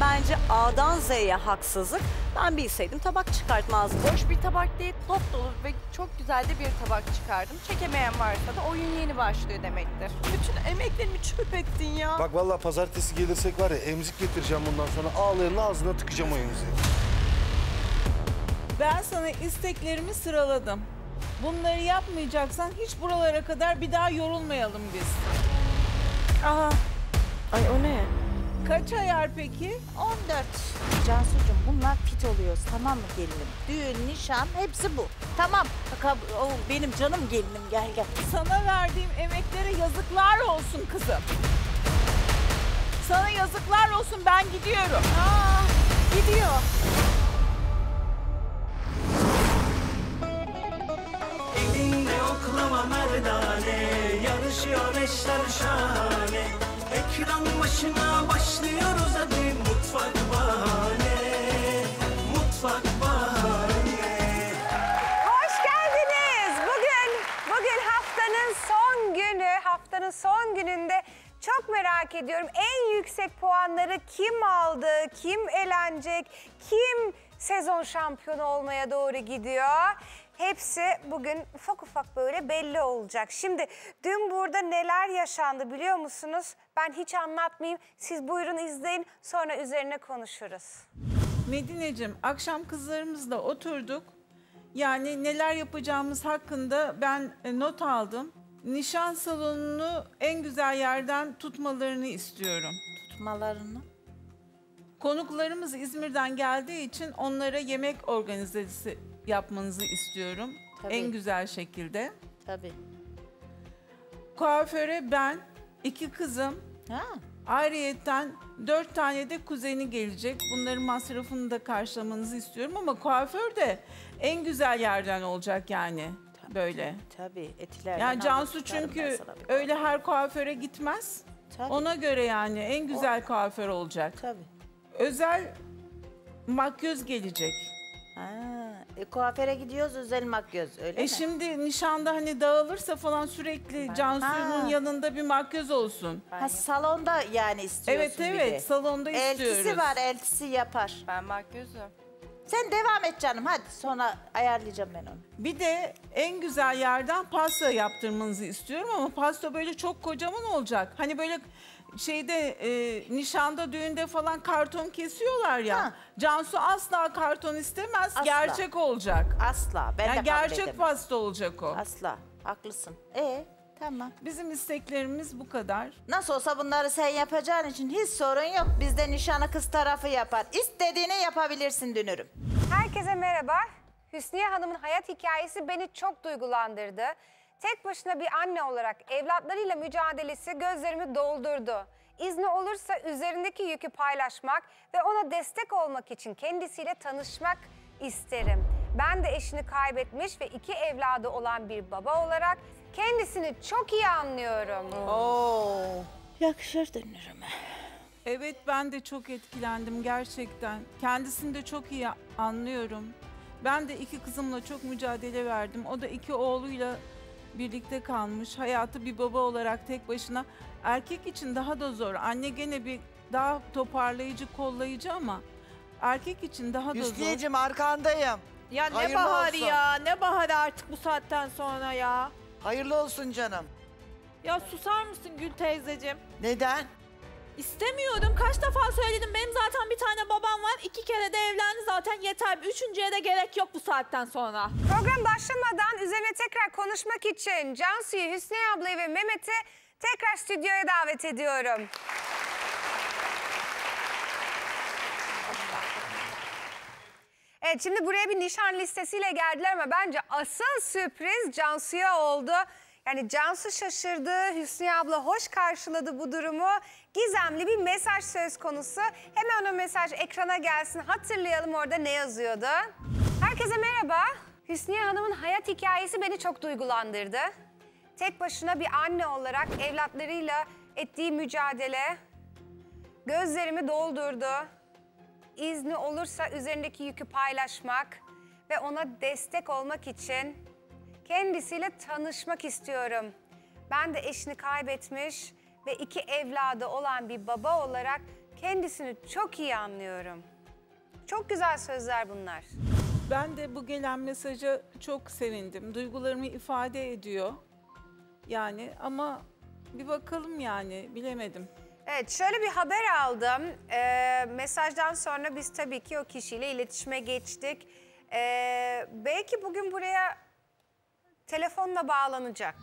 bence A'dan Z'ye haksızlık. Ben bilseydim tabak çıkartmazdım. Boş bir tabak değil, top dolu ve çok güzel de bir tabak çıkardım. Çekemeyen varsa da oyun yeni başlıyor demektir. Bütün emeklerimi çöp ettin ya. Bak vallahi pazartesi gelirsek var ya emzik getireceğim bundan sonra. Ağlayanın ağzına tıkacağım o emziği. Ben sana isteklerimi sıraladım. Bunları yapmayacaksan hiç buralara kadar bir daha yorulmayalım biz. Aha. Ay o ne? Kaç ayar peki? 14. Cansucuğum bunlar fit oluyoruz, tamam mı gelinim? Düğün, nişan hepsi bu. Tamam. Bak, o benim canım gelinim, gel gel. Sana verdiğim emeklere yazıklar olsun kızım. Sana yazıklar olsun, ben gidiyorum. Gidiyor. Elinde oklama merdane, yarışıyor eşler şahane. Ekran başına başlıyoruz hadi, mutfak bahane, mutfak bahane. Hoş geldiniz. Bugün haftanın son gününde çok merak ediyorum. En yüksek puanları kim aldı, kim elenecek, kim sezon şampiyonu olmaya doğru gidiyor? Hepsi bugün ufak ufak böyle belli olacak. Şimdi dün burada neler yaşandı biliyor musunuz? Ben hiç anlatmayayım. Siz buyurun izleyin, sonra üzerine konuşuruz. Medineciğim, akşam kızlarımızla oturduk. Yani neler yapacağımız hakkında ben not aldım. Nişan salonunu en güzel yerden tutmalarını istiyorum. Tutmalarını. Konuklarımız İzmir'den geldiği için onlara yemek organizesi yapmanızı istiyorum. Tabii. En güzel şekilde. Tabii. Kuaföre ben, 2 kızım, Ha. ayrıyetten 4 tane de kuzeni gelecek. Bunların masrafını da karşılamanızı istiyorum ama kuaför de en güzel yerden olacak yani. Tabii, böyle. Tabii, etilerden. Yani Cansu aldıklarım ben çünkü sana bir öyle her kuaföre gitmez. Tabii. Ona göre yani en güzel kuaför olacak. Tabii. Özel makyöz gelecek. Ha. Kuaföre gidiyoruz, özel makyöz, öyle mi? Şimdi nişanda hani dağılırsa falan sürekli Cansu'nun Ha. yanında bir makyöz olsun. Ha, salonda yani istiyorsun Evet bir evet de. salonda istiyoruz. Eltisi var, eltisi yapar. Ben makyözüm. Sen devam et canım, hadi sonra ayarlayacağım ben onu. Bir de en güzel yerden pasta yaptırmanızı istiyorum ama pasta böyle çok kocaman olacak. Hani böyle şeyde nişanda, düğünde falan karton kesiyorlar ya. Ha. Cansu asla karton istemez, Asla. gerçek olacak. Asla, ben de Yani kabul gerçek edemem. pasta olacak o. Asla, haklısın. Tamam. Bizim isteklerimiz bu kadar. Nasıl olsa bunları sen yapacağın için hiç sorun yok. Bizde nişanı kız tarafı yapar. İstediğini yapabilirsin dünürüm. Herkese merhaba. Hüsniye Hanım'ın hayat hikayesi beni çok duygulandırdı. Tek başına bir anne olarak evlatlarıyla mücadelesi gözlerimi doldurdu. İzni olursa üzerindeki yükü paylaşmak ve ona destek olmak için kendisiyle tanışmak isterim. Ben de eşini kaybetmiş ve 2 evladı olan bir baba olarak kendisini çok iyi anlıyorum. Yakışır dünürüme. Evet ben de çok etkilendim gerçekten. Kendisini de çok iyi anlıyorum. Ben de 2 kızımla çok mücadele verdim. O da 2 oğluyla birlikte kalmış. Hayatı bir baba olarak tek başına. Erkek için daha da zor. Anne gene bir daha toparlayıcı, kollayıcı ama erkek için daha da zor. Hüsniyeciğim arkandayım. Ya ne Hayırlı baharı olsun. ya, ne baharı artık bu saatten sonra ya. Hayırlı olsun canım. Ya susar mısın Gül teyzeciğim? Neden? İstemiyorum. Kaç defa söyledim. Benim zaten bir tane babam var. 2 kere de evlendi zaten yeter. 3.'ye de gerek yok bu saatten sonra. Program başlamadan üzerine tekrar konuşmak için Cansu'yu, Hüsniye ablayı ve Mehmet'i tekrar stüdyoya davet ediyorum. Evet, şimdi buraya bir nişan listesiyle geldiler ama bence asıl sürpriz Cansu'ya oldu. Yani Cansu şaşırdı, Hüsniye abla hoş karşıladı bu durumu. Gizemli bir mesaj söz konusu. Hemen o mesaj ekrana gelsin, hatırlayalım orada ne yazıyordu. Herkese merhaba. Hüsniye Hanım'ın hayat hikayesi beni çok duygulandırdı. Tek başına bir anne olarak evlatlarıyla ettiği mücadele gözlerimi doldurdu. İzni olursa üzerindeki yükü paylaşmak ve ona destek olmak için kendisiyle tanışmak istiyorum. Ben de eşini kaybetmiş ve 2 evladı olan bir baba olarak Kendisini çok iyi anlıyorum. Çok güzel sözler bunlar. Ben de bu gelen mesaja çok sevindim. Duygularımı ifade ediyor. Yani ama bir bakalım yani bilemedim. Evet, şöyle bir haber aldım. Mesajdan sonra biz tabii ki o kişiyle iletişime geçtik. Belki bugün buraya telefonla bağlanacak.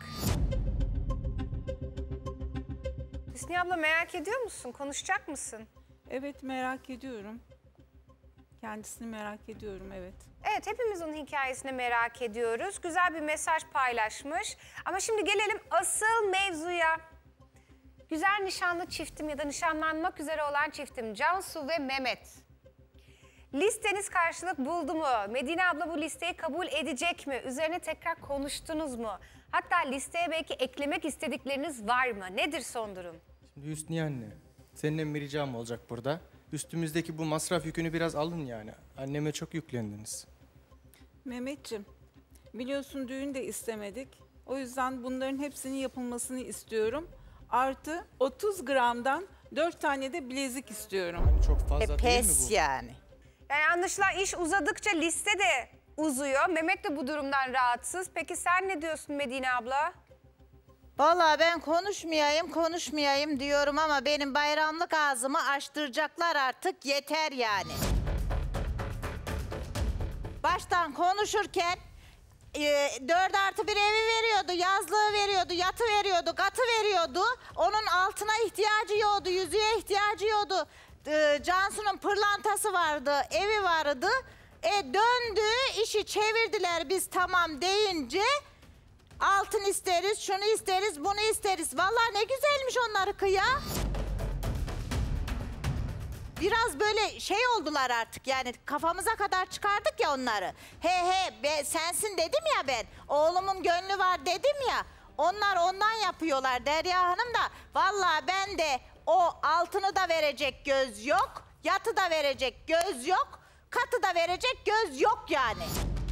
Hüsniye abla merak ediyor musun? Konuşacak mısın? Evet merak ediyorum. Kendisini merak ediyorum evet. Evet, hepimiz onun hikayesini merak ediyoruz. Güzel bir mesaj paylaşmış. Ama şimdi gelelim asıl mevzuya. Güzel nişanlı çiftim ya da nişanlanmak üzere olan çiftim Cansu ve Mehmet. Listeniz karşılık buldu mu? Medine abla bu listeyi kabul edecek mi? Üzerine tekrar konuştunuz mu? Hatta listeye belki eklemek istedikleriniz var mı? Nedir son durum? Şimdi Hüsniye anne, seninle bir ricam olacak burada. Üstümüzdeki bu masraf yükünü biraz alın yani. Anneme çok yüklendiniz. Mehmetciğim, biliyorsun düğün de istemedik. O yüzden bunların hepsinin yapılmasını istiyorum. Artı 30 gramdan 4 tane de bilezik istiyorum. Hani çok fazla değil mi Pes bu? yani. Yani anlaşılan iş uzadıkça liste de uzuyor. Mehmet de bu durumdan rahatsız. Peki sen ne diyorsun Medine abla? Vallahi ben konuşmayayım diyorum ama benim bayramlık ağzımı açtıracaklar artık yeter yani. Baştan konuşurken 4+1 evi veriyordu, yazlığı veriyordu, yatı veriyordu, katı veriyordu. Onun altına ihtiyacı yoktu, yüzüğe ihtiyacı yoktu. Cansu'nun pırlantası vardı, evi vardı. Döndü, işi çevirdiler biz tamam deyince... Altın isteriz, şunu isteriz, bunu isteriz. Vallahi ne güzelmiş onları ya. Biraz böyle şey oldular artık yani kafamıza kadar çıkardık ya onları. Sensin dedim ya ben. Oğlumun gönlü var dedim ya. Onlar ondan yapıyorlar Derya Hanım da. Vallahi ben de o altını da verecek göz yok. Yatı da verecek göz yok. Katı da verecek göz yok yani.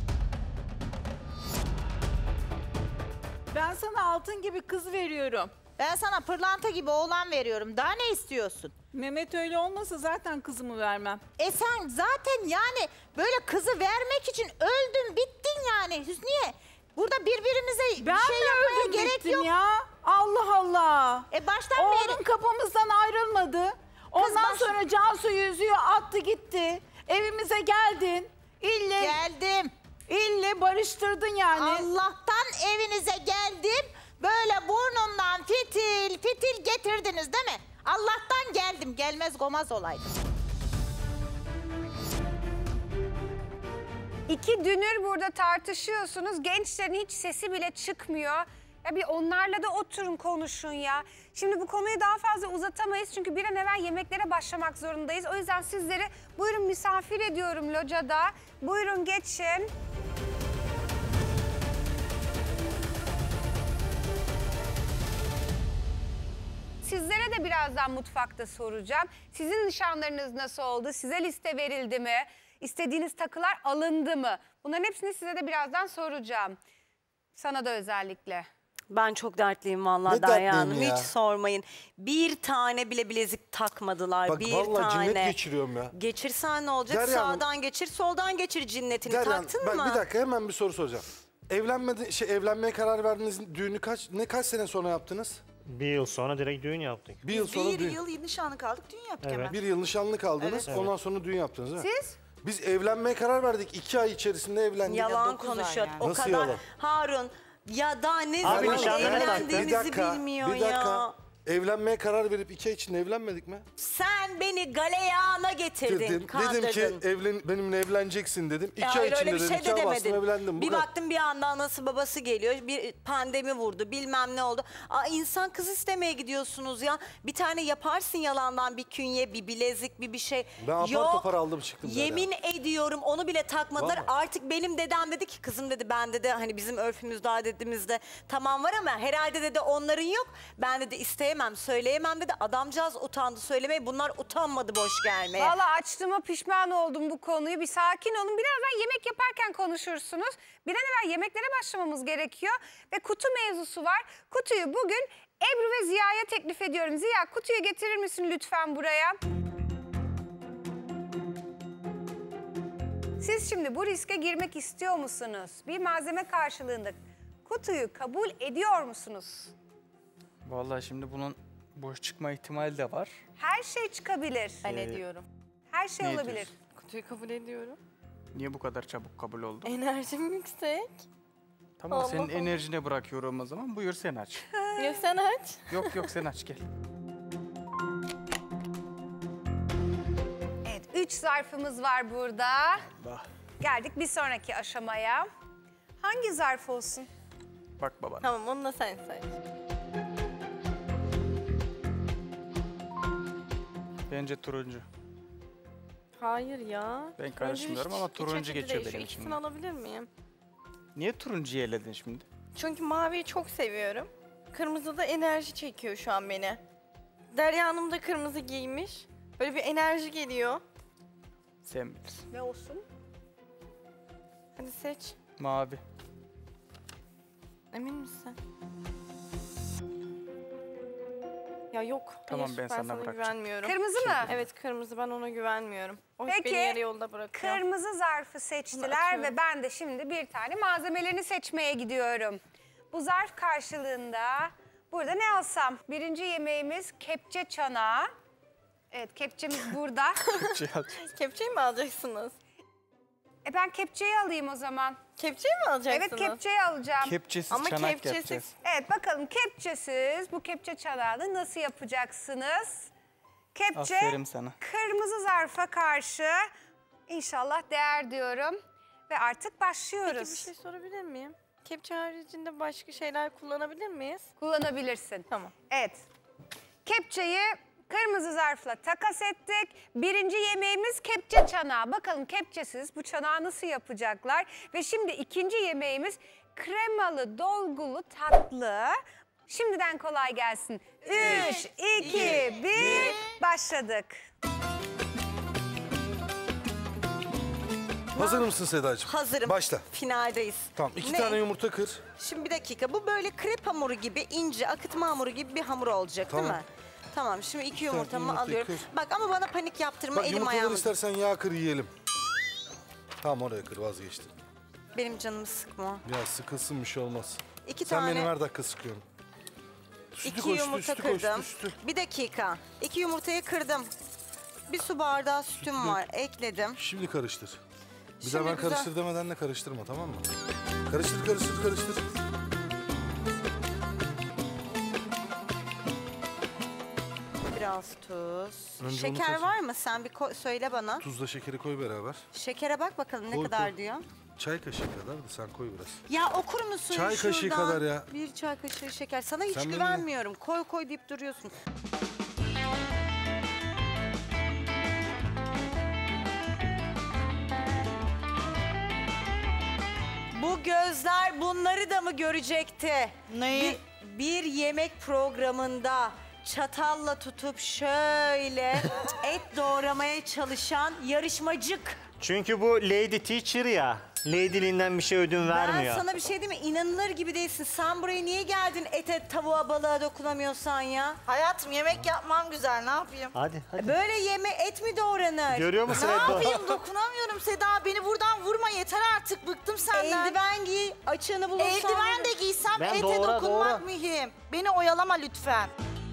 Ben sana altın gibi kız veriyorum. Ben sana pırlanta gibi oğlan veriyorum. Daha ne istiyorsun? Mehmet öyle olmasa zaten kızımı vermem. Sen zaten yani böyle kızı vermek için öldün bittin yani Hüsniye. Burada birbirimize Ben bir şey yapmaya öldüm gerek bittim yok. ya. Allah Allah. Baştan Oğlum beri... kapımızdan ayrılmadı. Ondan baş- sonra Cansu yüzüğü attı gitti. Evimize geldin. Geldim. İlle barıştırdın yani. Allah'tan evinize geldim. Böyle burnumdan fitil fitil getirdiniz değil mi? Allah'tan geldim. Gelmez gomaz olaydım. İki dünür burada tartışıyorsunuz. Gençlerin hiç sesi bile çıkmıyor. Ya bir onlarla da oturun konuşun ya. Şimdi bu konuyu daha fazla uzatamayız çünkü bir an evvel yemeklere başlamak zorundayız. O yüzden sizleri buyurun misafir ediyorum locada. Buyurun geçin. Sizlere de birazdan mutfakta soracağım. Sizin nişanlarınız nasıl oldu? Size liste verildi mi? İstediğiniz takılar alındı mı? Bunların hepsini size de birazdan soracağım. Sana da özellikle. Ben çok dertliyim vallahi Ne Derya dertliyim Hanım. ya? Hiç sormayın. Bir tane bile bilezik takmadılar. Bak bir vallahi tane. cinnet geçiriyorum ya. Geçirsen ne olacak? Derya Hanım- Sağdan geçir, soldan geçir cinnetini. Derya, Taktın ben mı? bir dakika hemen bir soru soracağım. Evlenmeye karar verdiğiniz düğünü kaç sene sonra yaptınız? Bir yıl sonra direkt düğün yaptık. Bir yıl sonra Bir düğün. yıl nişanlı kaldık, düğün yaptık Evet. hemen. Bir yıl nişanlı kaldınız, Evet. ondan sonra düğün yaptınız değil mi? Siz? Biz evlenmeye karar verdik. 2 ay içerisinde evlendik. Yalan 9 ay konuşuyor. yani. O Nasıl kadar. yalan? Harun ya daha ne Abi zaman nişanlı ne taktı? evlendiğimizi bilmiyor bir dakika. ya. Evlenmeye karar verip 2 ay içinde evlenmedik mi? Sen beni galeyana getirdin, Dedim kandırdın. ki benimle evleneceksin dedim. 2 ay Hayır içinde öyle bir dedim şey de nikah bastım demedin. evlendim. Bu Bir kadar. baktım bir anda anası babası geliyor. Bir pandemi vurdu bilmem ne oldu. İnsan kız istemeye gidiyorsunuz ya. Bir tane yaparsın yalandan bir künye, bir bilezik, bir şey. Ben apar topar aldım çıktım. Yemin ediyorum onu bile takmadılar. Vallahi. Artık benim dedem dedi ki kızım dedi ben dedi hani bizim örfümüzde adetimiz tamam var ama herhalde dedi onların yok. Ben dedi isteyemem söyleyemem dedi. Adamcağız utandı söylemeye. Bunlar utanmadı boş gelmeye. Vallahi açtığıma pişman oldum bu konuyu. Bir sakin olun. Birazdan yemek yaparken konuşursunuz. Bir an evvel yemeklere başlamamız gerekiyor. Ve kutu mevzusu var. Kutuyu bugün Ebru ve Ziya'ya teklif ediyorum. Ziya kutuyu getirir misin lütfen buraya? Siz şimdi bu riske girmek istiyor musunuz? Bir malzeme karşılığında kutuyu kabul ediyor musunuz? Vallahi şimdi bunun boş çıkma ihtimali de var. Her şey çıkabilir. Ben ne diyorum? Her şey Ne olabilir. diyorsun? Kutuyu kabul ediyorum. Niye bu kadar çabuk kabul oldu? Enerjim yüksek. Tamam Allah senin Allah. enerjine bırakıyorum o zaman. Buyur sen aç. Ya sen aç. Yok sen aç gel. Evet, 3 zarfımız var burada. Allah. Geldik bir sonraki aşamaya. Hangi zarf olsun? Bak babana. Tamam onu da sen say. Bence turuncu. Hayır ya. Ben karışmıyorum ama turuncu geçiyor benim İkisini içimden. alabilir miyim? Niye turuncuyu eledin şimdi? Çünkü maviyi çok seviyorum. Kırmızı da enerji çekiyor şu an beni. Derya Hanım da kırmızı giymiş. Böyle bir enerji geliyor. Sen bilirsin. Ne olsun? Hadi seç. Mavi. Emin misin? Ya yok. Tamam, hayır, ben sana bırakacağım. güvenmiyorum. Kırmızı mı? Evet kırmızı, ben ona güvenmiyorum. O hep Peki, beni yarı yolda bırakıyor. Kırmızı zarfı seçtiler atıyorum. ve ben de şimdi bir tane malzemelerini seçmeye gidiyorum. Bu zarf karşılığında burada ne alsam? Birinci yemeğimiz kepçe çanağı. Evet, kepçemiz burada. Şey alacağız. Kepçeyi mi alacaksınız? Ben kepçeyi alayım o zaman. Kepçeyi mi alacaksınız? Evet, kepçeyi alacağım. Kepçesiz Ama çanak kepçesiz- yapacağız. Evet, bakalım kepçesiz bu kepçe çanağını nasıl yapacaksınız? Kepçe Aferin sana. kırmızı zarfa karşı inşallah değer diyorum. Ve artık Peki başlıyoruz. bir şey sorabilir miyim? Kepçe haricinde başka şeyler kullanabilir miyiz? Kullanabilirsin. Tamam. Evet. Kepçeyi kırmızı zarfla takas ettik. Birinci yemeğimiz kepçe çanağı. Bakalım kepçesiz bu çanağı nasıl yapacaklar? Ve şimdi ikinci yemeğimiz kremalı dolgulu tatlı. Şimdiden kolay gelsin. 3, 2, 1, başladık. Hazır mısın Sedacığım? Hazırım. Başla. Finaldeyiz. Tamam, 2 Ne? tane yumurta kır. Şimdi bir dakika. Bu böyle krep hamuru gibi ince, akıtma hamuru gibi bir hamur olacak değil Tamam. mi? Tamam, şimdi 2 tane yumurtamı yumurtayı alıyorum. kır. Bak ama bana panik yaptırma, Bak elim yumurtaları ayağım. istersen yağ kır yiyelim. Tamam, oraya kır, vazgeçtim. Benim canımı sıkma. Ya sıkılsın, bir şey olmaz. 2 Sen tane, benim her dakika sıkıyorsun. Sütü 2 koy, yumurta sütü koy, kırdım. sütü. Bir dakika. 2 yumurtayı kırdım. Bir su bardağı sütüm Sütü var, ekledim. Şimdi karıştır. Bir Şimdi daha ben güzel. karıştır demeden de karıştırma, tamam mı? Karıştır, karıştır, karıştır. Biraz tuz. Önce onu Şeker koy. var mı? Sen bir söyle bana. Tuzla şekeri koy beraber. Şekere bak bakalım ne Koy, kadar koy. diyor. Çay kaşığı kadar da sen koy biraz. Ya okur musun Çay kaşığı şuradan? kadar ya. Bir çay kaşığı şeker. Sana hiç Sen benimle- güvenmiyorum. Koy koy deyip duruyorsun. Bu gözler bunları da mı görecekti? Neyi? Bir yemek programında çatalla tutup şöyle et doğramaya çalışan yarışmacık. Çünkü bu lady teacher ya. Lady'liğinden bir şey ödün vermiyor. Ben sana bir şey diyeyim mi? İnanılır gibi değilsin. Sen buraya niye geldin ete, tavuğa, balığa dokunamıyorsan ya? Hayatım yemek yapmam güzel, ne yapayım? Hadi hadi. Böyle et mi doğranır? Görüyor musun Ne Ebru? yapayım, dokunamıyorum Seda. Beni buradan vurma, yeter artık, bıktım senden. Eldiven giy, açığını bulursan. Eldiven de giysem Ben ete doğra, dokunmak doğra. mühim. Beni oyalama lütfen.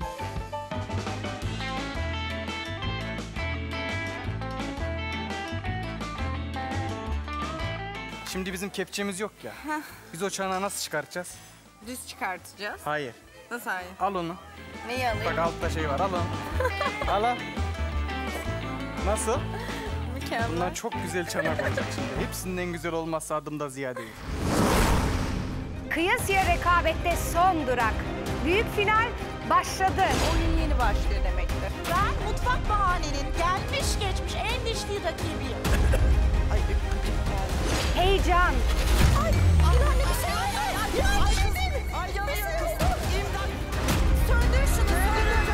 Şimdi bizim kepçemiz yok ya. Biz o çanağı nasıl çıkartacağız? Düz çıkartacağız. Hayır. Nasıl hayır? Al onu. Neyi alayım? Bak altta şey var. Al onu. Al. Nasıl? Mükemmel. Bunlar çok güzel çanak olacak şimdi. Hepsinden güzel olmazsa adım da Ziyade'yi. Kıyasıya rekabette son durak. Büyük final başladı. Oyun yeni başlıyor demektir. Ben mutfak bahanenin gelmiş geçmiş en dişli rakibiyim. Ay bir gıcık geldi. Heyecan, Ay anne bir şey var. Ay yanıyor. İmdat. Söndür şunu. Söndür.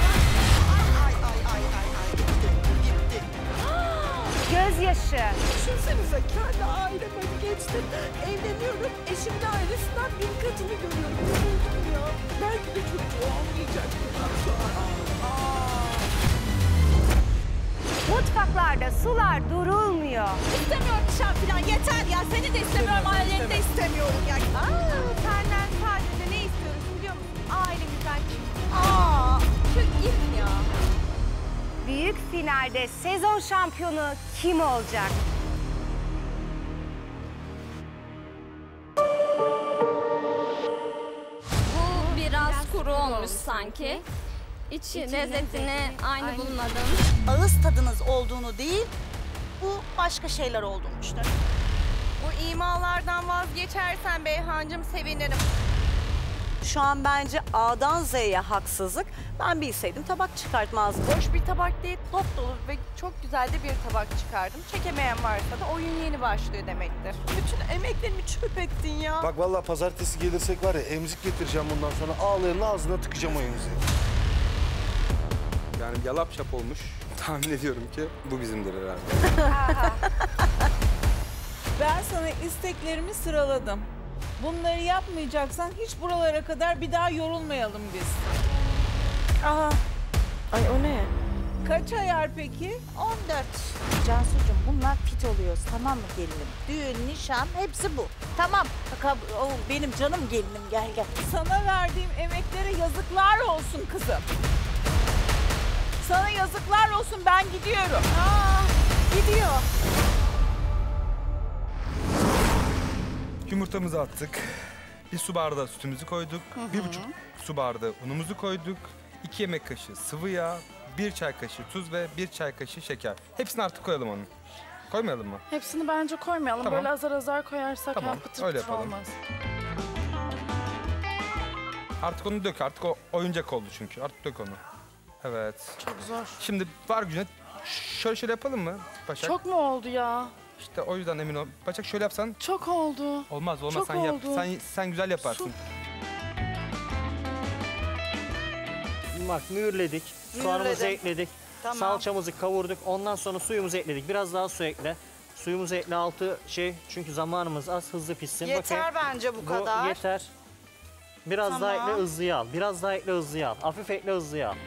Ay. Gitti. gözyaşı, Düşünsenize kendi aileme geçtim. Evleniyorum. Eşimin ailesinden bin katını görüyorum. Üzüldüm ya. Belki de çocuğu olmayacak bundan sonra. mutfaklarda sular durulmuyor. istiyor. İstemiyorum nişan falan yeter ya. Seni de istemiyorum, aileni de istemiyorum ya. Senden sadece ne istiyoruz biliyor musun? Ailemizden çık. Şu ilk ya. Büyük finalde sezon şampiyonu kim olacak? Bu biraz kuru olmuş sanki. İçi lezzetini aynı bulmadım. Ağız tadınız olduğunu değil, bu başka şeyler olduğunu düşünüyorum. Bu imalardan vazgeçersen Beyhancığım sevinirim. Şu an bence A'dan Z'ye haksızlık. Ben bilseydim tabak çıkartmazdım. Boş bir tabak değil, top dolu ve çok güzel de bir tabak çıkardım. Çekemeyen varsa da oyun yeni başlıyor demektir. Bütün emeklerimi çöp ettin ya. Bak vallahi pazartesi gelirsek var ya emzik getireceğim bundan sonra. Ağlayanın ağzına tıkacağım o emziği. Yani yalap şap olmuş. Tahmin ediyorum ki bu bizimdir herhalde. Ben sana isteklerimi sıraladım. Bunları yapmayacaksan hiç buralara kadar bir daha yorulmayalım biz. Aha. Ay o ne? Kaç ayar peki? 14. Cansucuğum bunlar fit oluyoruz tamam mı gelinim? Düğün, nişan hepsi bu. Tamam. Bak, o benim canım gelinim gel. Sana verdiğim emeklere yazıklar olsun kızım. Sana yazıklar olsun, ben gidiyorum. Gidiyor. Yumurtamızı attık. Bir su bardağı sütümüzü koyduk. 1,5 su bardağı unumuzu koyduk. 2 yemek kaşığı sıvı yağ, 1 çay kaşığı tuz ve 1 çay kaşığı şeker. Hepsini artık koyalım onu. Koymayalım mı? Hepsini bence koymayalım. Tamam. Böyle azar azar koyarsak Tamam, pıtır öyle pıtır yapalım. olmaz. Artık onu dök. Artık o oyuncak oldu çünkü. Artık dök onu. Evet. Çok zor. Şimdi var gücüne şöyle yapalım mı Başak? Çok mu oldu ya? İşte o yüzden emin ol. Başak şöyle yapsan. Çok oldu. Olmaz Çok sen yap. oldu. Sen güzel yaparsın. Bak mühürledik. Soğanımızı ekledik. Tamam. Salçamızı kavurduk. Ondan sonra suyumuzu ekledik. Biraz daha su ekle. Suyumuzu ekle altı çünkü zamanımız az hızlı pişsin. Yeter bence bu kadar. Yeter. Biraz daha Tamam. ekle hızlıya al. Biraz daha ekle hızlıya al. Hafif ekle hızlıya al.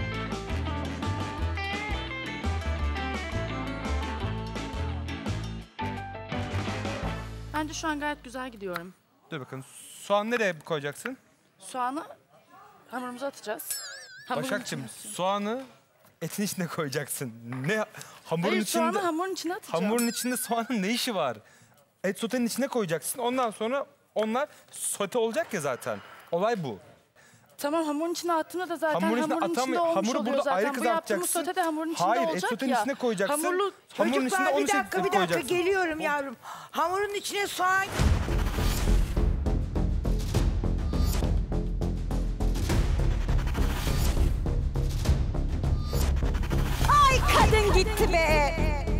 Bence şu an gayet güzel gidiyorum. Dur bakalım. Soğan nereye koyacaksın? Soğanı hamurumuza atacağız. Hamurun Başakçığım içine. soğanı etin içine koyacaksın. Ne hamurun Hayır içinde soğanı hamurun içine atacağım. hamurun içinde soğanın ne işi var? Et sotenin içine koyacaksın. Ondan sonra onlar sote olacak ya zaten. Olay bu. Tamam hamurun içine attığımda da zaten hamurun içinde atamıyor. olmuş Hamuru oluyor burada zaten. ayrı Bu yaptığımız kızartacaksın. sote de hamurun içinde Hayır, olacak et sotenin ya. içine koyacaksın. Hamurlu Hamurun içine onu koyacaksın. geliyorum yavrum. Hamurun içine soğan. Ay kadın gitti be.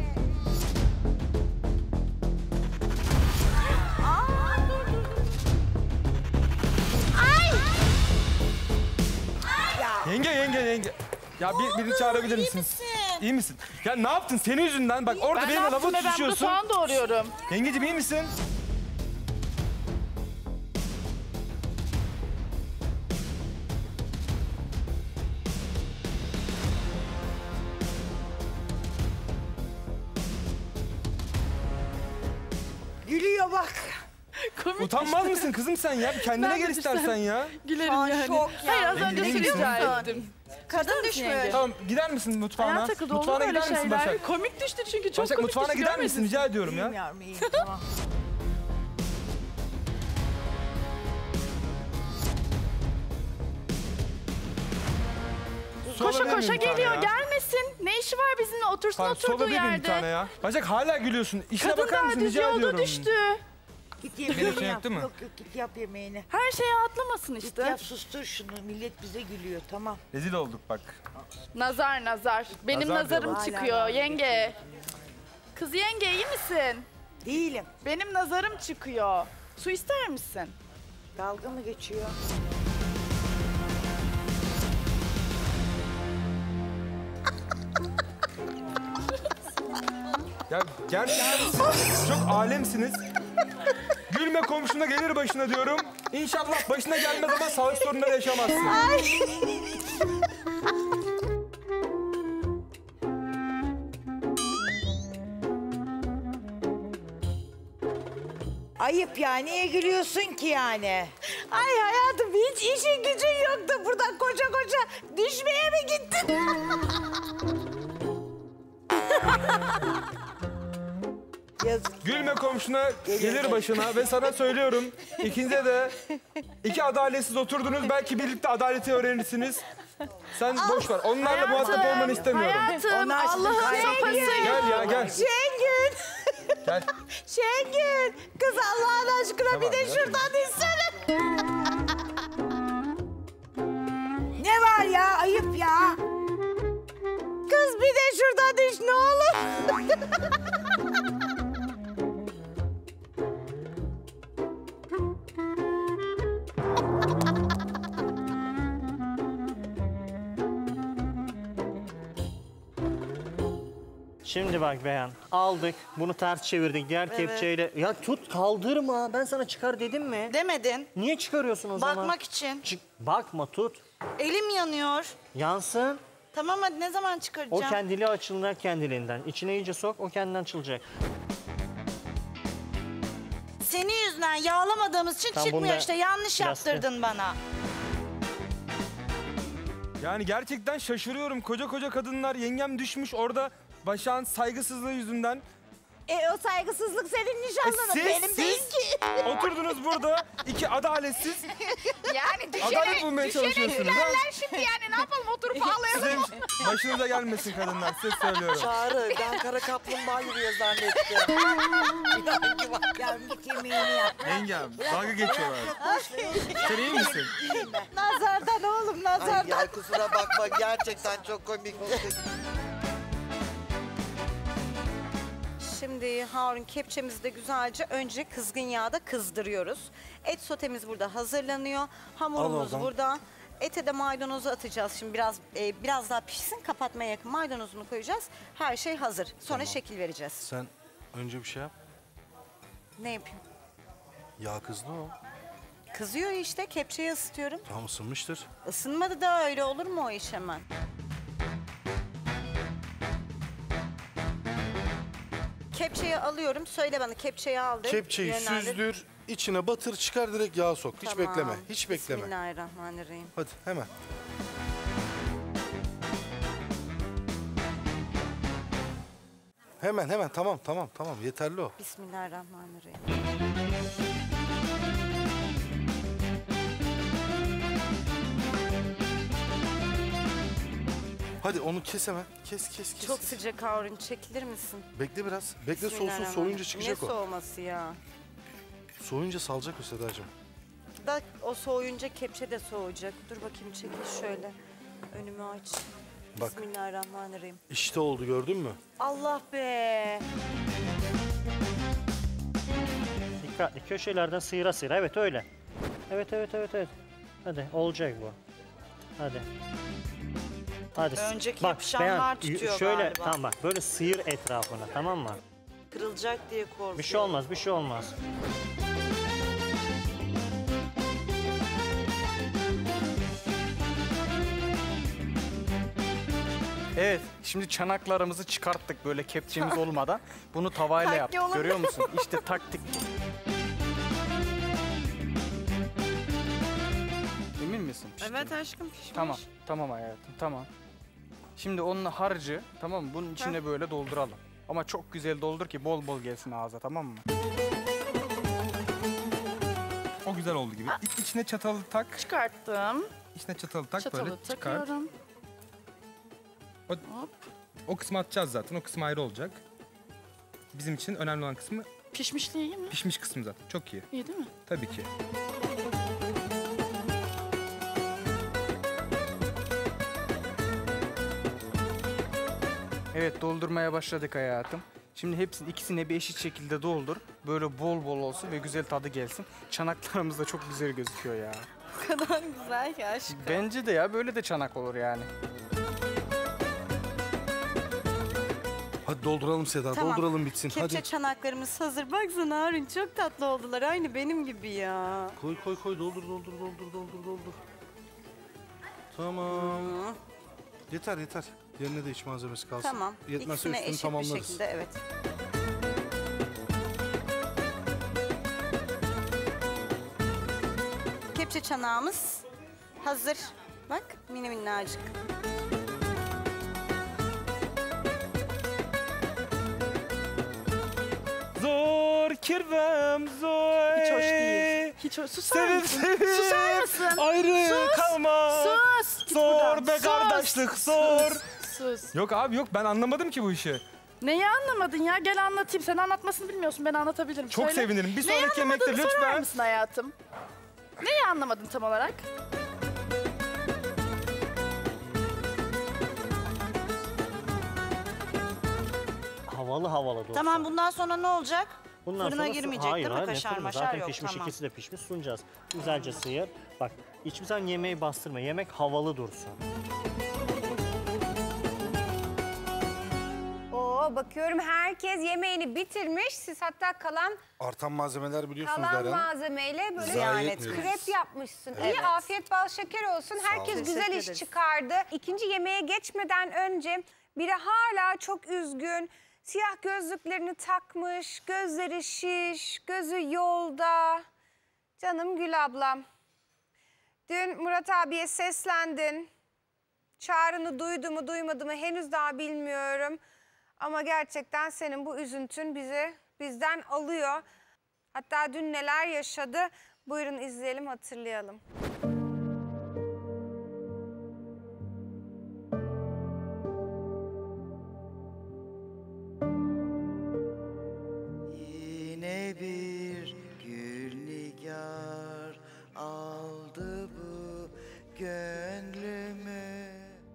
Yenge. Ya birini çağırabilir misiniz? İyi misin? Ya ne yaptın? Senin yüzünden. Bak orada Ben ne benim yaptım lafı be, ben burada tutuşuyorsun. soğan doğruyorum. Yengeciğim iyi misin? Gülüyor bak. Komik Utanmaz mısın kızım sen ya? Bir kendine Ben gel de istersen ya. gülerim yani. şok ya. Hayır az önce İyi sürüyor misin? ettim. Kadın düşmüş. Tamam gider misin mutfağına? Ayağa takıldı olur mu Mutfağına öyle gider misin şeyler? Başak? Komik düştü çünkü çok Başak komik mutfağına düştü, gider misin görmedin. rica ediyorum ya. Bilmiyorum iyiyim tamam. Su Koşa alabilir koşa miyim bir tane geliyor ya? gelmesin. Ne işi var bizimle otursun Pardon, su oturduğu alabilir miyim bir yerde. tane ya? Başak hala gülüyorsun. İşine Kadın bakar daha mısın düz rica yolda ediyorum. düştü. Git Benim yemeğini için yap. yaptı mı? Yok git yap yemeğini. Her şeye atlamasın Git işte. yap sustur şunu. Millet bize gülüyor tamam. Rezil olduk bak. Nazar nazar. Benim Nazar nazarım diyorlar. çıkıyor Hala yenge. Kız yenge iyi misin? Değilim. Benim nazarım çıkıyor. Su ister misin? Dalga mı geçiyor? Ya gerçekten çok alemsiniz. Gülme komşuna gelir başına diyorum. İnşallah başına gelmez ama sağlık sorunları yaşamazsın. ya? Niye gülüyorsun ki yani? Ay hayatım hiç işin gücün yoktu. Buradan koca düşmeye mi gittin? Gülme komşuna gelir başına ve sana söylüyorum. İkinize de iki adaletsiz oturdunuz. Belki birlikte adaleti öğrenirsiniz. Sen boş ver. Onlarla muhatap olmanı istemiyorum. Hayatım, Allah'ın sopası. Gel ya gel. Şengül. Gel. Şengül. Kız Allah'ın aşkına bir de şuradan insene. Ne var ya? Ayıp ya. Kız bir de şuradan düş ne olur. Şimdi bak Beyhan, aldık, bunu ters çevirdik, diğer kepçeyle... Ya tut, kaldırma. Ben sana çıkar dedim mi? Demedin. Niye çıkarıyorsun o zaman? Bakmak için. Bakma, tut. Elim yanıyor. Yansın. Tamam hadi ne zaman çıkaracağım? O kendiliği açılacak kendiliğinden. İçine iyice sok, o kendinden açılacak. Senin yüzünden yağlamadığımız için Tam çıkmıyor bunda işte. Yanlış biraz yaptırdın bana. Yani gerçekten şaşırıyorum. Koca kadınlar, yengem düşmüş orada Başak'ın saygısızlığı yüzünden. O saygısızlık senin nişanlının, benim değil ki. Oturdunuz burada iki adaletsiz. Yani Adalet bulmaya çalışıyorsunuz ha? şimdi yani ne yapalım oturup ağlayalım. Sizin başınıza gelmesin kadınlar, size söylüyorum. Çağrı, ben kara kaplumbağa yürüyor zannettim. İnan ki bak gelmiş yemeğini yap. Yengem, dalga geçiyorlar. Sen iyi misin? Nazardan oğlum, nazardan. Ya kusura bakma, gerçekten çok komik. Şimdi Harun kepçemizi de güzelce önce kızgın yağda kızdırıyoruz. Et sotemiz burada hazırlanıyor. Hamurumuz burada. Ete de maydanozu atacağız. Şimdi biraz daha pişsin, kapatmaya yakın maydanozunu koyacağız. Her şey hazır. Sonra şekil vereceğiz. Sen önce bir şey yap. Ne yapayım? Yağ kızdı o. Kızıyor işte, kepçeyi ısıtıyorum. Tamam ısınmıştır. Isınmadı da öyle olur mu o iş hemen? Kepçeyi alıyorum. Söyle bana, kepçeyi aldım. Kepçeyi Yönlendir. süzdür, içine batır, çıkar direkt yağa sok. Hiç Tamam. bekleme, hiç bekleme. Bismillahirrahmanirrahim. Hadi hemen. Hemen tamam yeterli o. Bismillahirrahmanirrahim. Hadi onu kes hemen. Kes. Çok sıcak Harun, çekilir misin? Bekle biraz. Bekle soğusun, Bismillahirrahmanirrahim. soğuyunca çıkacak Ne o. soğuması ya? Soğuyunca salacak o Sedacığım. Da o soğuyunca kepçe de soğuyacak. Dur bakayım, çekil şöyle. Önümü aç. Bak. Bismillahirrahmanirrahim. İşte oldu, gördün mü? Allah be. Dikkatli, köşelerden sıyıra. Evet öyle. Evet. Hadi, olacak bu. Hadi. Önceki bak, yapışanlar Beyhan, tutuyor şöyle, galiba. Tamam bak, böyle sıyır etrafına, tamam mı? Kırılacak diye korkuyorum. Bir şey olmaz. Evet, şimdi çanaklarımızı çıkarttık böyle kepçemiz olmadan. Bunu tavayla yaptık. Görüyor musun? İşte taktik. Emin misin? Evet aşkım, pişmiş. Tamam hayatım, tamam. Şimdi onun harcı, tamam mı? Bunun içine böyle dolduralım. Ama çok güzel doldur ki bol bol gelsin ağza, tamam mı? O güzel oldu gibi. İçine çatalı tak. Çıkarttım. İçine çatalı tak, Çatalı böyle çıkar. takıyorum. O kısmı atacağız zaten. O kısmı ayrı olacak. Bizim için önemli olan kısmı Pişmişliği iyi mi? pişmiş kısmı zaten. Çok iyi. İyi değil mi? Tabii ki. Evet, doldurmaya başladık hayatım. Şimdi hepsini ikisine bir eşit şekilde doldur. Böyle bol bol olsun ve güzel tadı gelsin. Çanaklarımız da çok güzel gözüküyor ya. O kadar güzel ki aşkım. Bence de ya, böyle de çanak olur yani. Hadi dolduralım Seda, Tamam. dolduralım bitsin. Kepçe Hadi. çanaklarımız hazır. Baksana Harun, çok tatlı oldular. Aynı benim gibi ya. Koy, doldur. Tamam. Yeter. Yerine de iç malzemesi kalsın. Tamam. Yetmezse İkisine üstünü eşit tamamlarız. bir şekilde, evet. kepçe çanağımız hazır. Bak mini minnacık. Zor kirvem zor. Hiç hoş değil. Hiç hoş. Susar mısın? Sevim. Susar mısın? Ayrı Sus. kalma. Sus. Git Zor buradan. be Sus. kardeşlik zor. Sus. Yok abi yok ben anlamadım ki bu işi. Neyi anlamadın ya? Gel anlatayım. Sen anlatmasını bilmiyorsun. Ben anlatabilirim. Çok Söyle. sevinirim. Bir Neyi sonraki yemekte anlamadığını sorar lütfen. mısın hayatım? Neyi anlamadın tam olarak? Havalı dur. Tamam bundan sonra ne olacak? Bundan Fırına sonra girmeyecek hayır, değil mi? hayır, ne Kaşar fırını? maşar Zaten yok. pişmiş, Tamam. ikisi de pişmiş sunacağız. Güzelce sıyır. Bak hiçbir zaman yemeği bastırma. Yemek havalı dursun. Oo, bakıyorum herkes yemeğini bitirmiş. Siz hatta kalan Artan malzemeler biliyorsunuz kalan Derya Hanım. malzemeyle böyle Zayi yani etmiyoruz. krep yapmışsın. Evet. İyi, afiyet bal şeker olsun. Herkes olun. güzel Teşekkür iş ederiz. çıkardı. İkinci yemeğe geçmeden önce biri hala çok üzgün. Siyah gözlüklerini takmış, gözleri şiş, gözü yolda. Canım Gül ablam. Dün Murat abiye seslendin. Çağrını duydu mu duymadı mı henüz daha bilmiyorum. Ama gerçekten senin bu üzüntün bizden alıyor. Hatta dün neler yaşadı? Buyurun izleyelim, hatırlayalım. Yine bir gül nigar aldı bu gönlümü.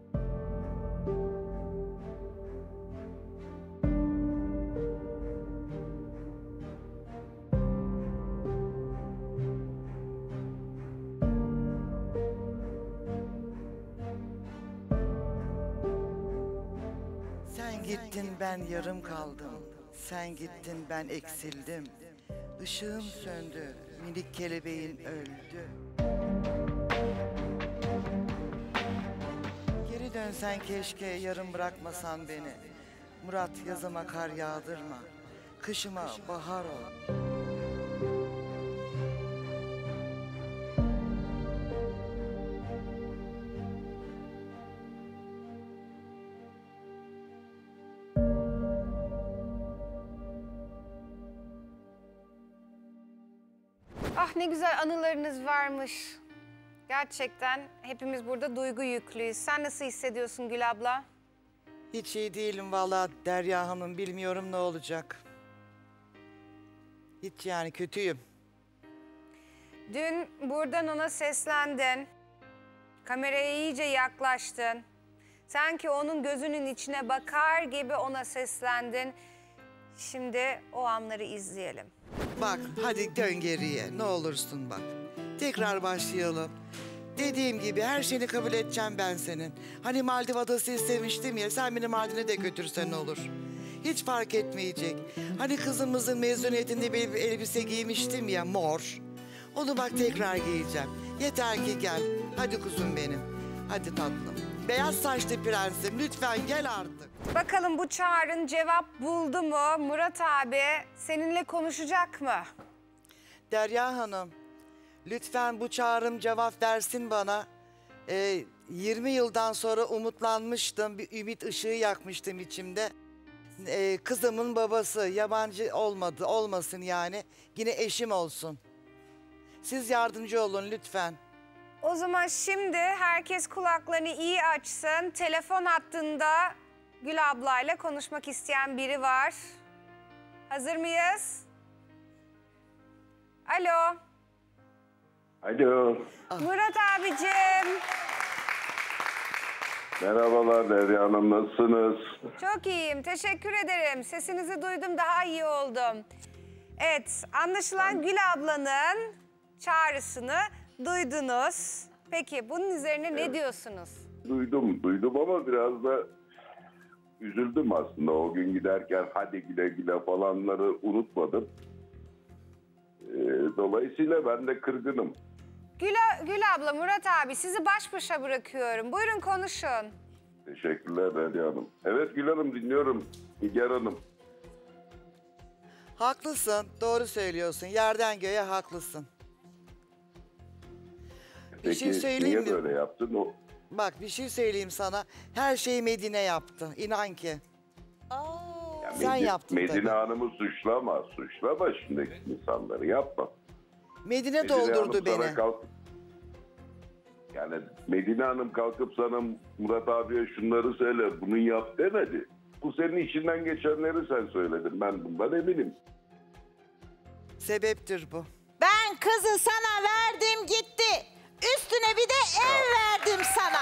Sen gittin ben yarım kaldım. Sen gittin ben eksildim. Işığım söndü, minik kelebeğin öldü. Geri dönsen keşke, yarım bırakmasan beni. Murat yazıma kar yağdırma, kışıma bahar ol. Ah ne güzel anılarınız varmış. Gerçekten hepimiz burada duygu yüklüyüz. Sen nasıl hissediyorsun Gül abla? Hiç iyi değilim vallahi Derya Hanım, bilmiyorum ne olacak. Hiç yani kötüyüm. Dün buradan ona seslendin. Kameraya iyice yaklaştın. Sanki onun gözünün içine bakar gibi ona seslendin. Şimdi o anları izleyelim. Bak hadi dön geriye, ne olursun bak. Tekrar başlayalım. Dediğim gibi her şeyini kabul edeceğim ben senin. Hani Maldiv adası istemiştim ya, sen beni Mardin'e de götürsen olur. Hiç fark etmeyecek. Hani kızımızın mezuniyetinde bir elbise giymiştim ya, mor. Onu bak tekrar giyeceğim. Yeter ki gel. Hadi kuzum benim. Hadi tatlım. Beyaz saçlı prensim, lütfen gel artık. Bakalım bu Çağrı'nın cevap buldu mu? Murat abi seninle konuşacak mı? Derya Hanım, lütfen bu çağrım cevap versin bana. 20 yıldan sonra umutlanmıştım, bir ümit ışığı yakmıştım içimde. Kızımın babası yabancı olmasın yani. Yine eşim olsun. Siz yardımcı olun lütfen. O zaman şimdi herkes kulaklarını iyi açsın. Telefon hattında Gül ablayla konuşmak isteyen biri var. Hazır mıyız? Alo. Alo. Murat abicim. Merhabalar Derya Hanım, nasılsınız? Çok iyiyim. Teşekkür ederim. Sesinizi duydum. Daha iyi oldum. Evet. Anlaşılan Gül ablanın çağrısını duydunuz. Peki bunun üzerine ne diyorsunuz? Duydum ama biraz da üzüldüm aslında. O gün giderken hadi güle güle falanları unutmadım. Dolayısıyla ben de kırgınım. Gül abla, Murat abi sizi baş başa bırakıyorum. Buyurun konuşun. Teşekkürler Derya Hanım. Evet Gül Hanım, dinliyorum. Nigar Hanım. Haklısın, doğru söylüyorsun. Yerden göğe haklısın. Bir şey Peki söyleyeyim niye mi? böyle yaptın? O Bak bir şey söyleyeyim sana. Her şeyi Medine yaptı. İnan ki. yani Sen yaptın Medine tabii. Hanım'ı suçlama. Suçlama şimdiki insanları yapma. Medine Hanım doldurdu sana beni. Yani Medine Hanım kalkıp sana Murat abiye şunları söyle, bunu yap demedi. Bu senin içinden geçenleri sen söyledin. Ben bundan eminim. Sebeptir bu. Ben kızı sana verdim gitti. Üstüne bir de ev verdim sana.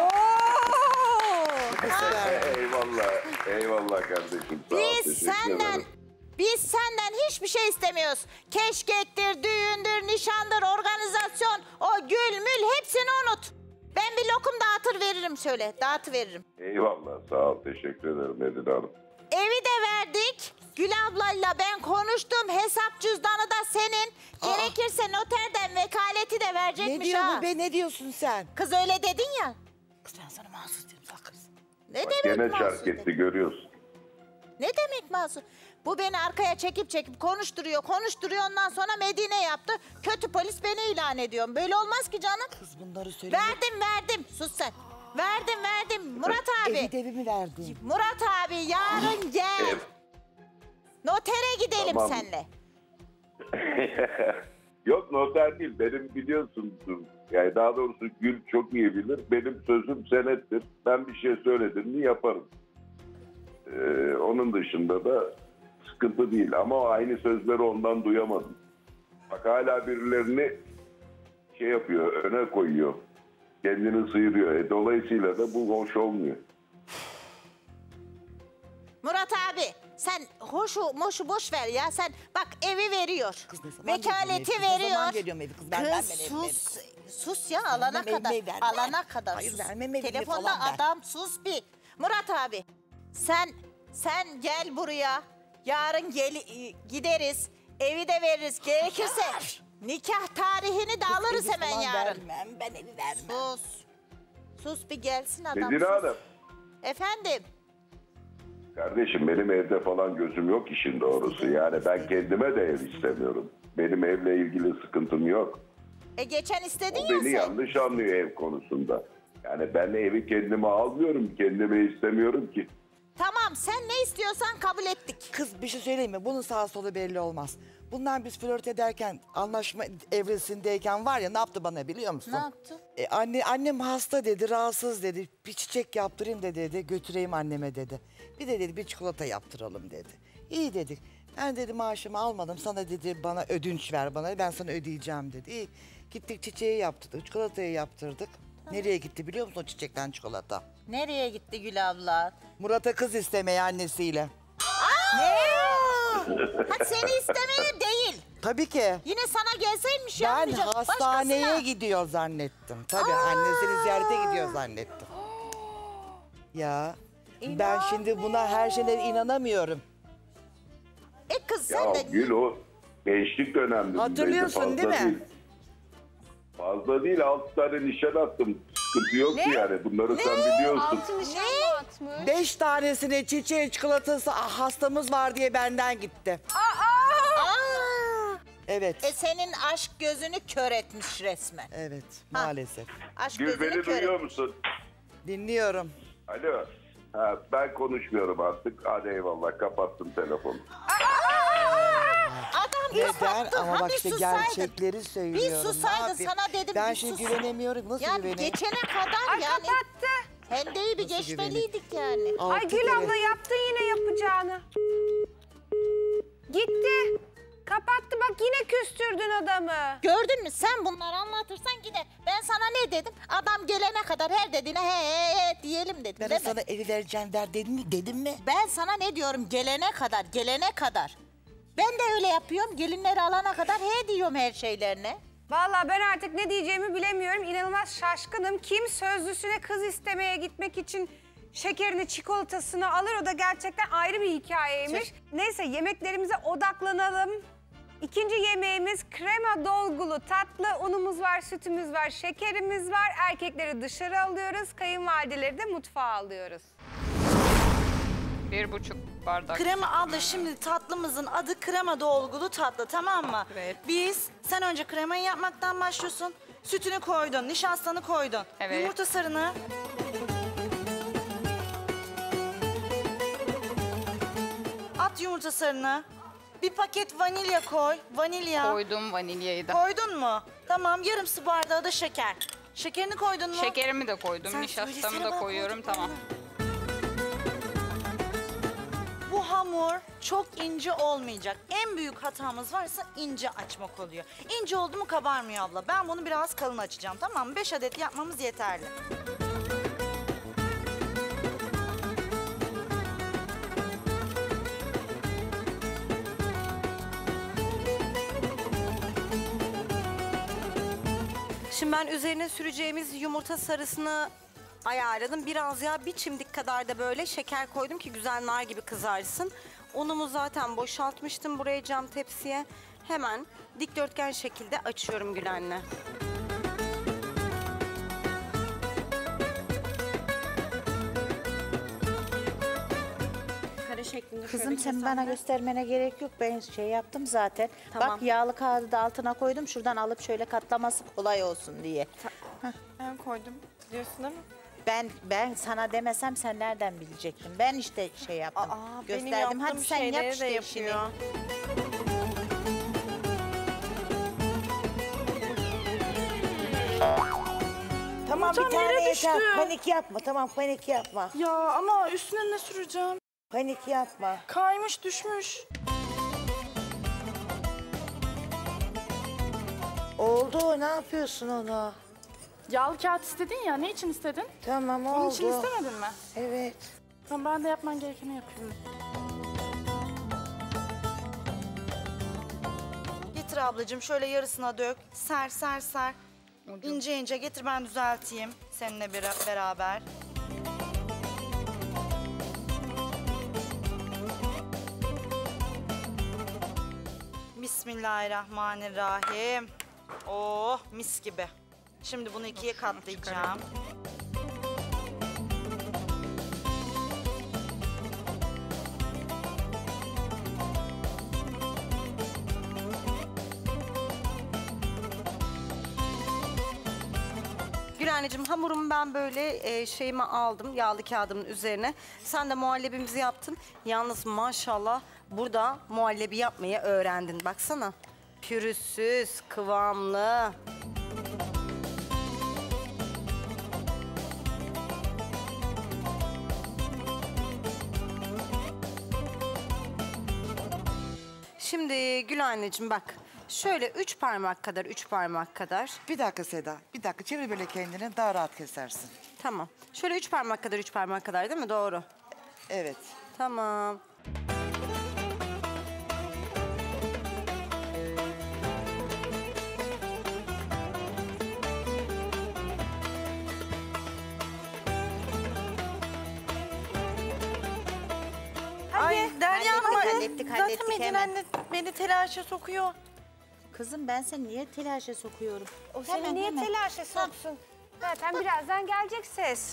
Eyvallah. Eyvallah kardeşim. Sağ ol, Biz teşekkür senden ederim. biz senden hiçbir şey istemiyoruz. Keşkektir, düğündür, nişandır, organizasyon, o gül mül hepsini unut. Ben bir lokum dağıtır veririm şöyle. Dağıtıveririm. Eyvallah. Sağ ol. Teşekkür ederim Medine Hanım. Evi de verdik. Gül ablayla ben konuştum. Hesap cüzdanı da senin. Gerekirse noterden vekaleti de verecekmiş Ne diyor ha. bu be? Ne diyorsun sen? Kız öyle dedin ya. Kız ben sana mahsus diyorum sakın. Ne Bak demek gene mahsus çark etti dedin? görüyorsun. Ne demek mahsus? Bu beni arkaya çekip konuşturuyor. Ondan sonra Medine yaptı. Kötü polis beni ilan ediyorum. Böyle olmaz ki canım. Kız bunları söyle. Verdim. Sus sen. Verdim. Murat abi. Evi mi verdin? Murat abi yarın gel. Notere gidelim Tamam. senle. Yok noter değil. Benim biliyorsun. Yani daha doğrusu Gül çok iyi bilir. Benim sözüm senettir. Ben bir şey söyledim mi yaparım. Onun dışında da sıkıntı değil. Ama o aynı sözleri ondan duyamadım. Bak hala birilerini şey yapıyor, öne koyuyor. Kendini sıyırıyor. Dolayısıyla da bu hoş olmuyor. Murat abi sen moşu boş ver ya. Sen bak evi veriyor. Vekaleti veriyor. Veriyorum evi kız. Sus ya alana kadar. Alana kadar. Hayır, sus. vermem evimi Telefonda falan ver. adam sus bir. Murat abi sen gel buraya. Yarın gideriz. Evi de veririz. Gerekirse nikah tarihini de alırız evi hemen falan yarın. vermem, ben evi vermem. Sus bir gelsin adam. Medine Hanım. Efendim. Kardeşim benim evde falan gözüm yok işin doğrusu. Yani ben kendime de ev istemiyorum. Benim evle ilgili sıkıntım yok. Geçen istedin O ya beni sen. yanlış anlıyor ev konusunda. Yani ben evi kendime almıyorum, kendime istemiyorum ki. Tamam sen ne istiyorsan kabul ettik. Kız bir şey söyleyeyim mi? Bunun sağ solu belli olmaz. Bundan biz flört ederken, anlaşma evresindeyken var ya ne yaptı bana biliyor musun? Ne yaptı? Annem hasta dedi, rahatsız dedi. Bir çiçek yaptırayım da dedi, götüreyim anneme dedi. Bir de dedi bir çikolata yaptıralım dedi. İyi dedik. Ben dedi maaşımı almadım, sana dedi bana ödünç ver bana, ben sana ödeyeceğim dedi. İyi. Gittik çiçeği yaptırdık, çikolatayı yaptırdık. Nereye gitti biliyor musun o çiçekten çikolata? Nereye gitti Gül abla? Murat'a kız istemeye annesiyle. Ne? Ha seni istemeye değil. Tabii ki. Yine sana gelseymiş Ben yapmayacak. hastaneye Başkasına. gidiyor zannettim. Tabii annesini ziyarete gidiyor zannettim. Ya ben şimdi buna her şeyden inanamıyorum. Kız Ya sen de... Gül o gençlik döneminde. Hatırlıyorsun değil mi? Fazla değil 6 tane nişan attım. Sıkıntı yoktu yani bunları sen biliyorsun. nişan atmış? 5 tanesine çiçeği çikolatası hastamız var diye benden gitti. Evet. Senin aşk gözünü kör etmiş resmen. Evet maalesef. Aşk Gül gözünü beni kör duyuyor etmiş. musun? Dinliyorum. Alo. Ha, ben konuşmuyorum artık. Hadi eyvallah kapattım telefonu. Adam Neden? kapattı. Ama Ha, bak bir işte susaydın. gerçekleri söylüyorum. Bir susaydın Ne yapayım? sana dedim. Ben bir şimdi sus. güvenemiyorum. Nasıl Yani güveneyim? geçene kadar Ay yani. kapattı. Sen de iyi bir Nasıl geçmeliydik yani. Ay Gül abla yaptın yine yapacağını. Gitti. Kapattı bak yine küstürdün adamı. Gördün mü sen bunları anlatırsan gider. Ben sana ne dedim? Adam gelene kadar her dediğine he diyelim dedim. Ben değil mi? sana evi vereceğim der dedim mi? Ben sana ne diyorum gelene kadar. Ben de öyle yapıyorum. Gelinleri alana kadar he diyorum her şeylerine. Vallahi ben artık ne diyeceğimi bilemiyorum. İnanılmaz şaşkınım. Kim sözlüsüne kız istemeye gitmek için şekerini, çikolatasını alır? O da gerçekten ayrı bir hikayeymiş. Neyse yemeklerimize odaklanalım. İkinci yemeğimiz krema dolgulu tatlı. Unumuz var, sütümüz var, şekerimiz var. Erkekleri dışarı alıyoruz. Kayınvalideleri de mutfağa alıyoruz. 1,5 bardak. Krema abla şimdi tatlımızın adı krema dolgulu tatlı tamam mı? Evet. Sen önce kremayı yapmaktan başlıyorsun. Sütünü koydun, nişastanı koydun. Evet. Yumurta sarını. At yumurta sarını. Bir paket vanilya koy. Vanilya. Koydum vanilyayı da. Koydun mu? Tamam, yarım su bardağı da şeker. Şekerini koydun mu? Şekerimi de koydum, Sen nişastamı söylesene da bak, koyuyorum, tamam. Bu hamur çok ince olmayacak. En büyük hatamız varsa ince açmak oluyor. İnce oldu mu kabarmıyor abla. Ben bunu biraz kalın açacağım, tamam mı? 5 adet yapmamız yeterli. Şimdi ben üzerine süreceğimiz yumurta sarısını ayarladım. Biraz ya bir çimdik kadar da böyle şeker koydum ki güzel nar gibi kızarsın. Unumu zaten boşaltmıştım buraya cam tepsiye. Hemen dikdörtgen şekilde açıyorum Gülen'le. Kare şeklinde. Kızım sen bana göstermene gerek yok. Ben şey yaptım zaten. Tamam. Bak yağlı kağıdı da altına koydum. Şuradan alıp şöyle katlaması kolay olsun diye. Ben koydum diyorsun değil mi? Ben sana demesem sen nereden bilecektin? Ben işte şey yaptım. Gösterdim. Hadi sen yap işte işini. Tamam bir tane yeter. Panik yapma. Tamam panik yapma. Ya ama üstüne ne süreceğim? Panik yapma. Kaymış düşmüş. Oldu. Ne yapıyorsun onu? Yağlı kağıt istedin ya. Ne için istedin? Tamam oldu. Onun için istemedin mi? Evet. Tamam ben de yapman gerekeni yapıyorum. Getir ablacığım, şöyle yarısına dök. Ser ser ser. İnce ince getir, ben düzelteyim seninle beraber. Bismillahirrahmanirrahim. Oh mis gibi. Şimdi bunu ikiye katlayacağım. Gülen'cim hamurumu ben böyle şeyimi aldım yağlı kağıdımın üzerine. Sen de muhallebimizi yaptın. Yalnız maşallah burada muhallebi yapmayı öğrendin. Baksana. Pürüzsüz, kıvamlı. Şimdi Gülen'cim bak. Şöyle 3 parmak kadar. Bir dakika Seda, bir dakika çevir böyle kendini, daha rahat kesersin. Tamam. Şöyle 3 parmak kadar değil mi? Doğru. Evet. Tamam. Ay Derya ama hallettik, zaten hemen. Medine anne beni telaşa sokuyor. Kızım ben seni niye telaşa sokuyorum? O seni niye telaşa soksun? Zaten birazdan gelecek ses.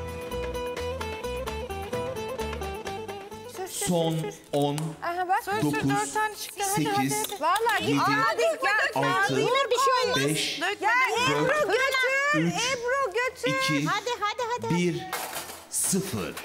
Son 10, Aha bak. 9, 8, Vallahi 7, hadi 6, bir şey olmaz. 5, Ya 4, Ebru götür. 3, Ebru götür. 2, Hadi. 1, 0.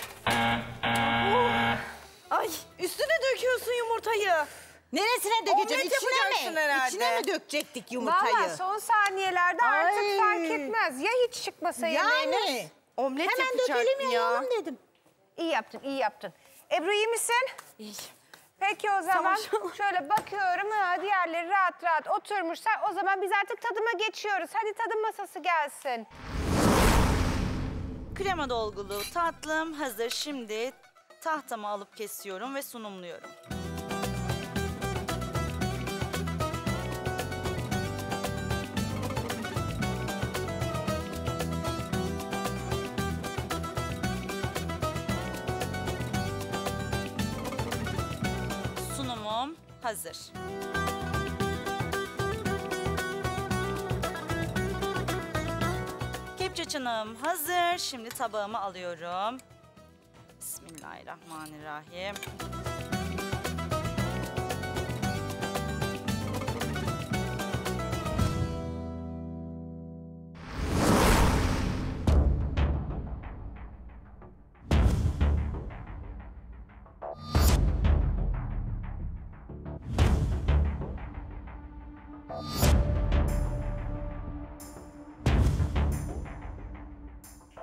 Ay üstüne döküyorsun yumurtayı. Neresine dökeceğim? Omlet yapacaksın herhalde. İçine mi dökecektik yumurtayı? Valla son saniyelerde artık Ay. fark etmez. Ya hiç çıkmasa yemeğiniz. Yani. Omlet Hemen yapacaktın dökelim ya. ya. Yavrum dedim. İyi yaptın, iyi yaptın. Ebru iyi misin? İyi. Peki o zaman şöyle bakıyorum. Diğerleri rahat rahat oturmuşlar. O zaman biz artık tadıma geçiyoruz. Hadi tadım masası gelsin. Krema dolgulu tatlım hazır. Şimdi tahtamı alıp kesiyorum ve sunumluyorum. Sunumum hazır. Kepçe çanağım hazır. Şimdi tabağımı alıyorum. Bismillahirrahmanirrahim.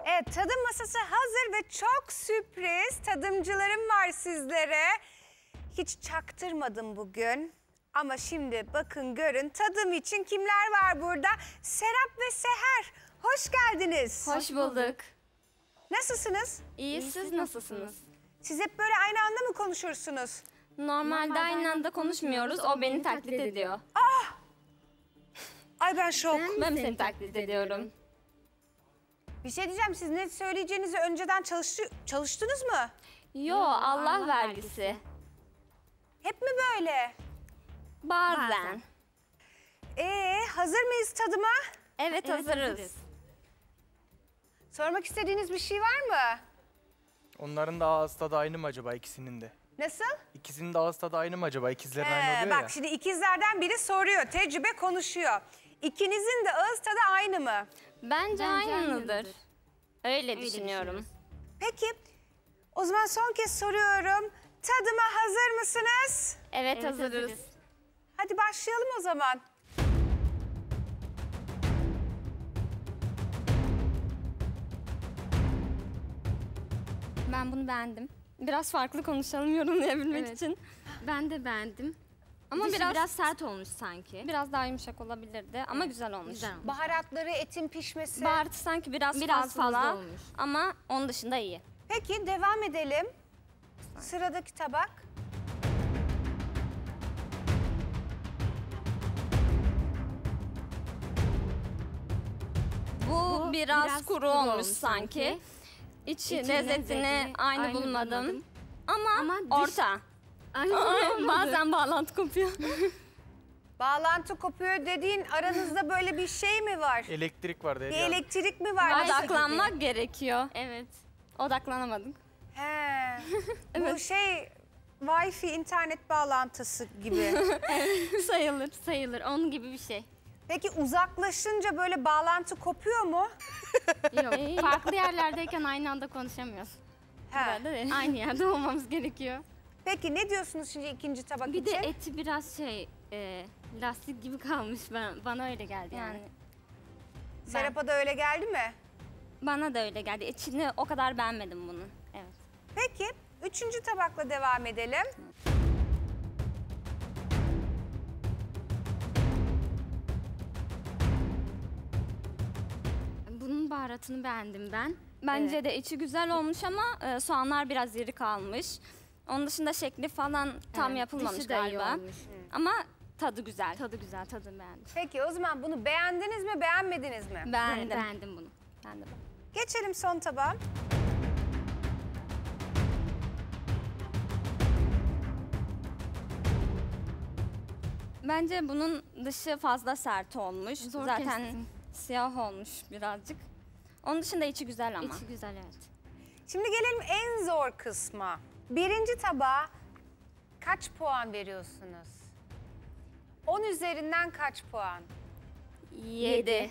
Evet, tadım masası hazır ve çok sürpriz tadımcılarım var sizlere. Hiç çaktırmadım bugün. Ama şimdi bakın görün tadım için kimler var burada? Serap ve Seher, hoş geldiniz. Hoş bulduk. Nasılsınız? İyi, siz nasılsınız? Siz hep böyle aynı anda mı konuşursunuz? Normalde aynı anda konuşmuyoruz, o beni taklit ediyor. Ay ben şok. Ben seni taklit ediyorum. Bir şey diyeceğim, siz ne söyleyeceğinizi önceden çalıştınız mı? Yo, Allah vergisi. Hep mi böyle? Bazen. Hazır mıyız tadıma? Evet, hazırız. Sormak istediğiniz bir şey var mı? Onların da ağız tadı aynı mı acaba ikisinin de? Nasıl? İkisinin de ağız tadı aynı mı acaba? İkizlerin aynı oluyor Bak ya. şimdi ikizlerden biri soruyor, tecrübe konuşuyor. İkinizin de ağız tadı aynı mı? Bence aynıdır. Öyle düşünüyorum. Peki, o zaman son kez soruyorum. Tadıma hazır mısınız? Evet, hazırız. Hadi başlayalım o zaman. Ben bunu beğendim. Biraz farklı konuşalım yorumlayabilmek için. Ben de beğendim. Ama Dışı biraz biraz sert olmuş sanki. Biraz daha yumuşak olabilirdi ama güzel olmuş. Güzel olmuş. Baharatları, etin pişmesi. Baharatı sanki biraz fazla olmuş. ama onun dışında iyi. Peki devam edelim. Sıradaki tabak. Bu biraz kuru olmuş sanki. İçi lezzetini aynı bulmadım. Ama orta. Bazen bağlantı kopuyor. Bağlantı kopuyor dediğin aranızda böyle bir şey mi var? Elektrik var Bir dedi. elektrik mi var? Odaklanmak gerekiyor. Evet. Odaklanamadık. He. Bu şey Wi-Fi internet bağlantısı gibi. Sayılır, sayılır. Onun gibi bir şey. Peki uzaklaşınca böyle bağlantı kopuyor mu? Yok, farklı yerlerdeyken aynı anda konuşamıyoruz. He. Aynı yerde olmamız gerekiyor. Peki ne diyorsunuz şimdi ikinci tabak Bir için? de eti biraz lastik gibi kalmış. Bana öyle geldi yani. Serap'a da öyle geldi mi? Bana da öyle geldi. İçini o kadar beğenmedim bunun. Evet. Peki üçüncü tabakla devam edelim. Bunun baharatını beğendim ben. Bence de içi güzel olmuş ama soğanlar biraz iri kalmış. Onun dışında şekli falan tam yapılmamış dışı da iyi galiba. olmuş. Ama tadı güzel. Tadı güzel, tadını beğendim. Peki o zaman bunu beğendiniz mi beğenmediniz mi? Beğendim. Beğendim bunu. Ben de Geçelim son tabağa. Bence bunun dışı fazla sert olmuş. Zor Zaten kestim. siyah olmuş birazcık. Onun dışında içi güzel ama. İçi güzel, evet. Şimdi gelelim en zor kısma. Birinci tabağa kaç puan veriyorsunuz? 10 üzerinden kaç puan? 7.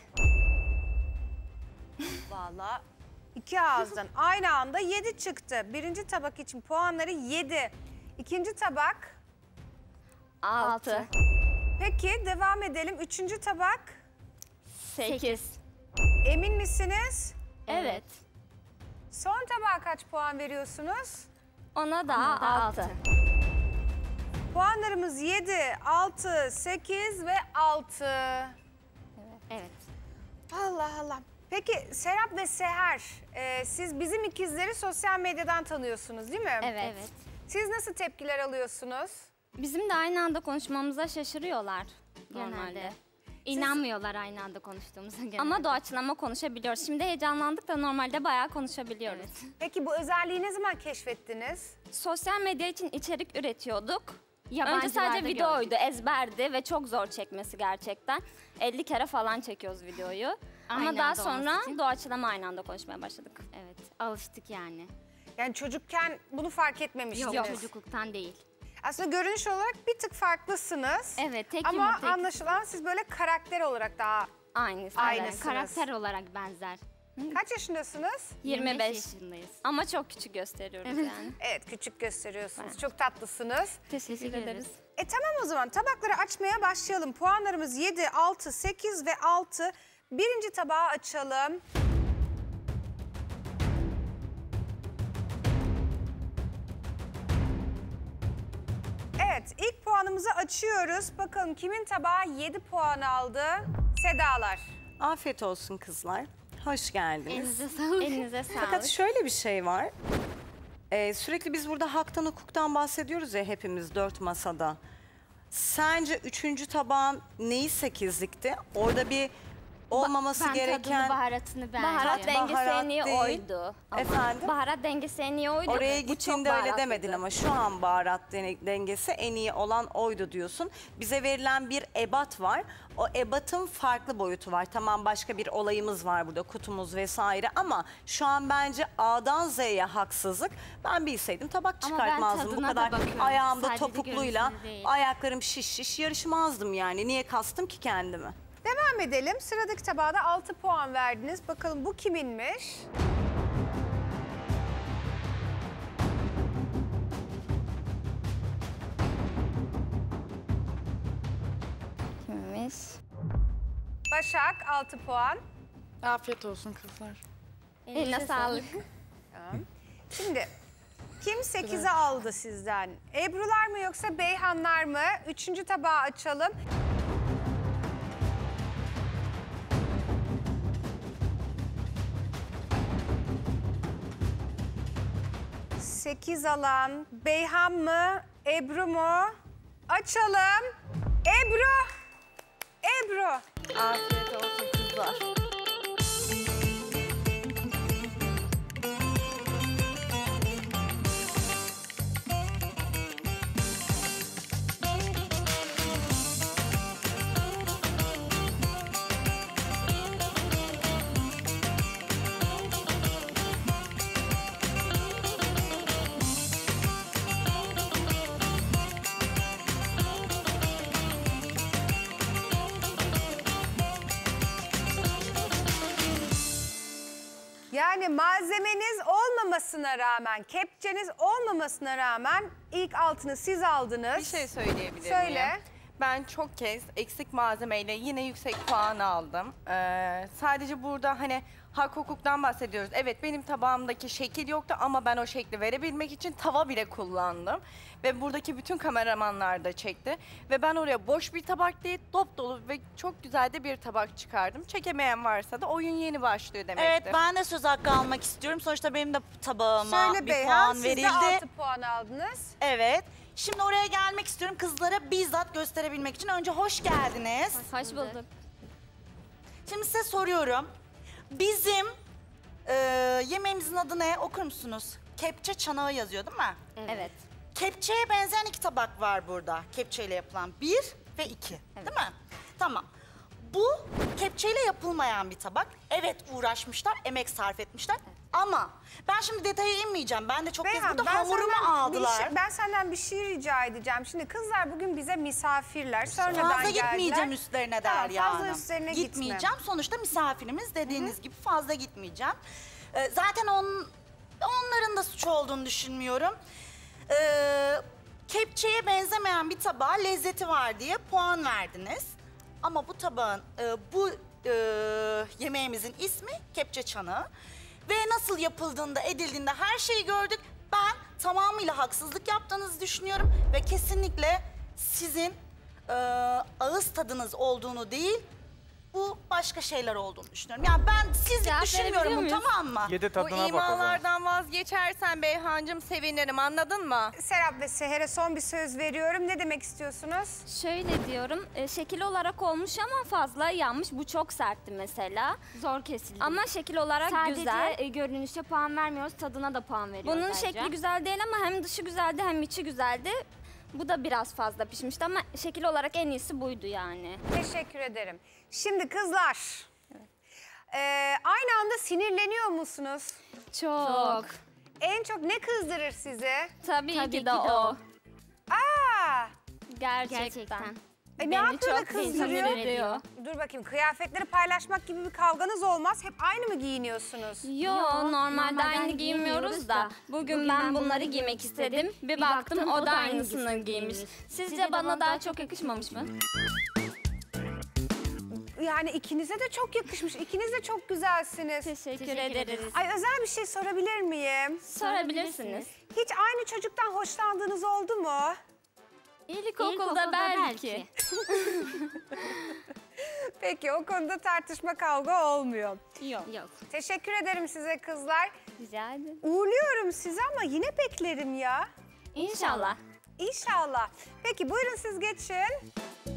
Vallahi iki ağızdan aynı anda 7 çıktı. Birinci tabak için puanları 7. İkinci tabak 6. Peki devam edelim. Üçüncü tabak 8. emin misiniz? Evet. Son tabağa kaç puan veriyorsunuz? Ona da 6. Puanlarımız 7, 6, 8 ve 6. Evet. Allah Allah. Peki Serap ve Seher, siz bizim ikizleri sosyal medyadan tanıyorsunuz değil mi? Evet. Siz nasıl tepkiler alıyorsunuz? Bizim de aynı anda konuşmamıza şaşırıyorlar normalde. Genelde. İnanmıyorlar aynı anda konuştuğumuza genelde. Ama doğaçlama konuşabiliyoruz. Şimdi heyecanlandık da normalde bayağı konuşabiliyoruz. Peki bu özelliği ne zaman keşfettiniz? Sosyal medya için içerik üretiyorduk. Önce Yabancılarda sadece videoydu, gördük. ezberdi ve çok zor çekmesi gerçekten. 50 kere falan çekiyoruz videoyu. Ama Aynı daha anda olması sonra için. doğaçlama aynı anda konuşmaya başladık. Evet, alıştık yani. Yani çocukken bunu fark etmemiştiniz. Yok, çocukluktan değil. Aslında görünüş olarak bir tık farklısınız. Evet, tek Ama yumurta, anlaşılan siz böyle karakter olarak daha aynısınız. Karakter olarak benzer. Kaç yaşındasınız? 25. yaşındayız. Ama çok küçük gösteriyoruz yani. Evet, küçük gösteriyorsunuz. Çok tatlısınız. Teşekkür ederiz. Tamam o zaman tabakları açmaya başlayalım. Puanlarımız 7, 6, 8 ve 6. Birinci tabağı açalım. Evet, ilk puanımızı açıyoruz. Bakalım kimin tabağı 7 puan aldı? Sedalar. Afiyet olsun kızlar. Hoş geldiniz. Elinize sağlık. Elinize sağlık. Fakat şöyle bir şey var. Sürekli biz burada haktan hukuktan bahsediyoruz ya hepimiz 4 masada. Sence 3. tabağın neyi 8'likti? Orada bir olmaması gereken... tadını, baharatını beğendim. Baharat dengesi en iyi değil. oydu. Ama Efendim? Baharat dengesi en iyi oydu. Oraya Bu çok gittiğinde öyle baharatlıydı. demedin ama şu an baharat dengesi en iyi olan oydu diyorsun. Bize verilen bir ebat var. O ebatın farklı boyutu var. Tamam başka bir olayımız var burada, kutumuz vesaire ama şu an bence A'dan Z'ye haksızlık. Ben bilseydim tabak Ama çıkartmazdım. ben Bu tadına da kadar bakıyorum. ayağımda Sadece topukluyla, görüntüsü değil. ayaklarım şiş yarışmazdım yani. Niye kastım ki kendimi? Devam edelim. Sıradaki tabağa da 6 puan verdiniz. Bakalım bu kiminmiş? Kimmiş? Başak 6 puan. Afiyet olsun kızlar. Eline sağlık. Tamam. Şimdi kim 8'i aldı sizden? Ebrular mı yoksa Beyhanlar mı? 3. tabağı açalım. Sekiz alan Beyhan mı? Ebru mu? Açalım. Ebru. Ebru. Afiyet olsun kızlar. Yani malzemeniz olmamasına rağmen, kepçeniz olmamasına rağmen ilk altını siz aldınız. Bir şey söyleyebilir Söyle. miyim? Ben çok kez eksik malzemeyle yine yüksek puan aldım. Sadece burada hani hak hukuktan bahsediyoruz. Evet benim tabağımdaki şekil yoktu ama ben o şekli verebilmek için tava bile kullandım. Ve buradaki bütün kameramanlar da çekti. Ve ben oraya boş bir tabak değil, dop dolu ve çok güzel de bir tabak çıkardım. Çekemeyen varsa da oyun yeni başlıyor demektir. Evet ben de söz hakkı almak istiyorum. Sonuçta benim de tabağıma Söyle bir Beyhan, puan siz de verildi. 6 puan aldınız. Evet. Şimdi oraya gelmek istiyorum. Kızlara bizzat gösterebilmek için. Önce hoş geldiniz. Hoş bulduk. Şimdi size soruyorum. Bizim yemeğimizin adı ne? Okur musunuz? Kepçe çanağı yazıyor değil mi? Evet. Kepçeye benzeyen 2 tabak var burada. Kepçeyle yapılan 1 ve 2. Değil mi? Tamam. Bu kepçeyle yapılmayan bir tabak. Evet uğraşmışlar, emek sarf etmişler. Ama ben şimdi detaya inmeyeceğim. Ben de çok kez Beyhan, burada hamurumu aldılar. ben senden bir şey rica edeceğim. Şimdi kızlar bugün bize misafirler. Sonradan Fazla geldiler. gitmeyeceğim üstlerine Tamam, Derya fazla Hanım. üstlerine Gitmeyeceğim. gitme. Sonuçta misafirimiz dediğiniz gibi fazla gitmeyeceğim. Zaten onların da suçu olduğunu düşünmüyorum. Kepçeye benzemeyen bir tabağa lezzeti var diye puan verdiniz. Ama bu tabağın, yemeğimizin ismi kepçe çanağı. Ve nasıl yapıldığında, edildiğinde her şeyi gördük. Ben tamamıyla haksızlık yaptığınızı düşünüyorum. Ve kesinlikle sizin ağız tadınız olduğunu değil, bu başka şeyler olduğunu düşünüyorum. Yani ben sizlik Cevap düşünmüyorum verebiliyor bunu, muyuz? tamam mı? Yedi Bu tadına bak o zaman. imalardan vazgeçersen Beyhancığım sevinirim, anladın mı? Serap ve Seher'e son bir söz veriyorum. Ne demek istiyorsunuz? Şöyle diyorum, şekil olarak olmuş ama fazla yanmış. Bu çok sertti mesela. Zor kesildi. Ama şekil olarak Sadece güzel. görünüşe puan vermiyoruz, tadına da puan veriyoruz Bunun bence. şekli güzel değil ama hem dışı güzeldi hem içi güzeldi. Bu da biraz fazla pişmişti ama şekil olarak en iyisi buydu yani. Teşekkür ederim. Şimdi kızlar, aynı anda sinirleniyor musunuz? Çok. En çok ne kızdırır sizi? Tabii ki de o. Aa! Gerçekten. Ne Beni yapıyor da çok kızdırıyor? sinir ediyor. Dur bakayım, kıyafetleri paylaşmak gibi bir kavganız olmaz. Hep aynı mı giyiniyorsunuz? Yo, normalde aynı giymiyoruz da bugün ben bunları giymek istedim. Bir baktım o da aynısını giymiş. Sizce bana daha çok yakışmamış mı? Yani ikinize de çok yakışmış. İkiniz de çok güzelsiniz. Teşekkür ederiz. Ay özel bir şey sorabilir miyim? Sorabilirsiniz. Hiç aynı çocuktan hoşlandığınız oldu mu? İlkokulda belki. Peki o konuda tartışma kavga olmuyor. Yok. Teşekkür ederim size kızlar. Rica ederim. Uğurluyorum sizi ama yine beklerim ya. İnşallah. İnşallah. Peki buyurun siz geçin.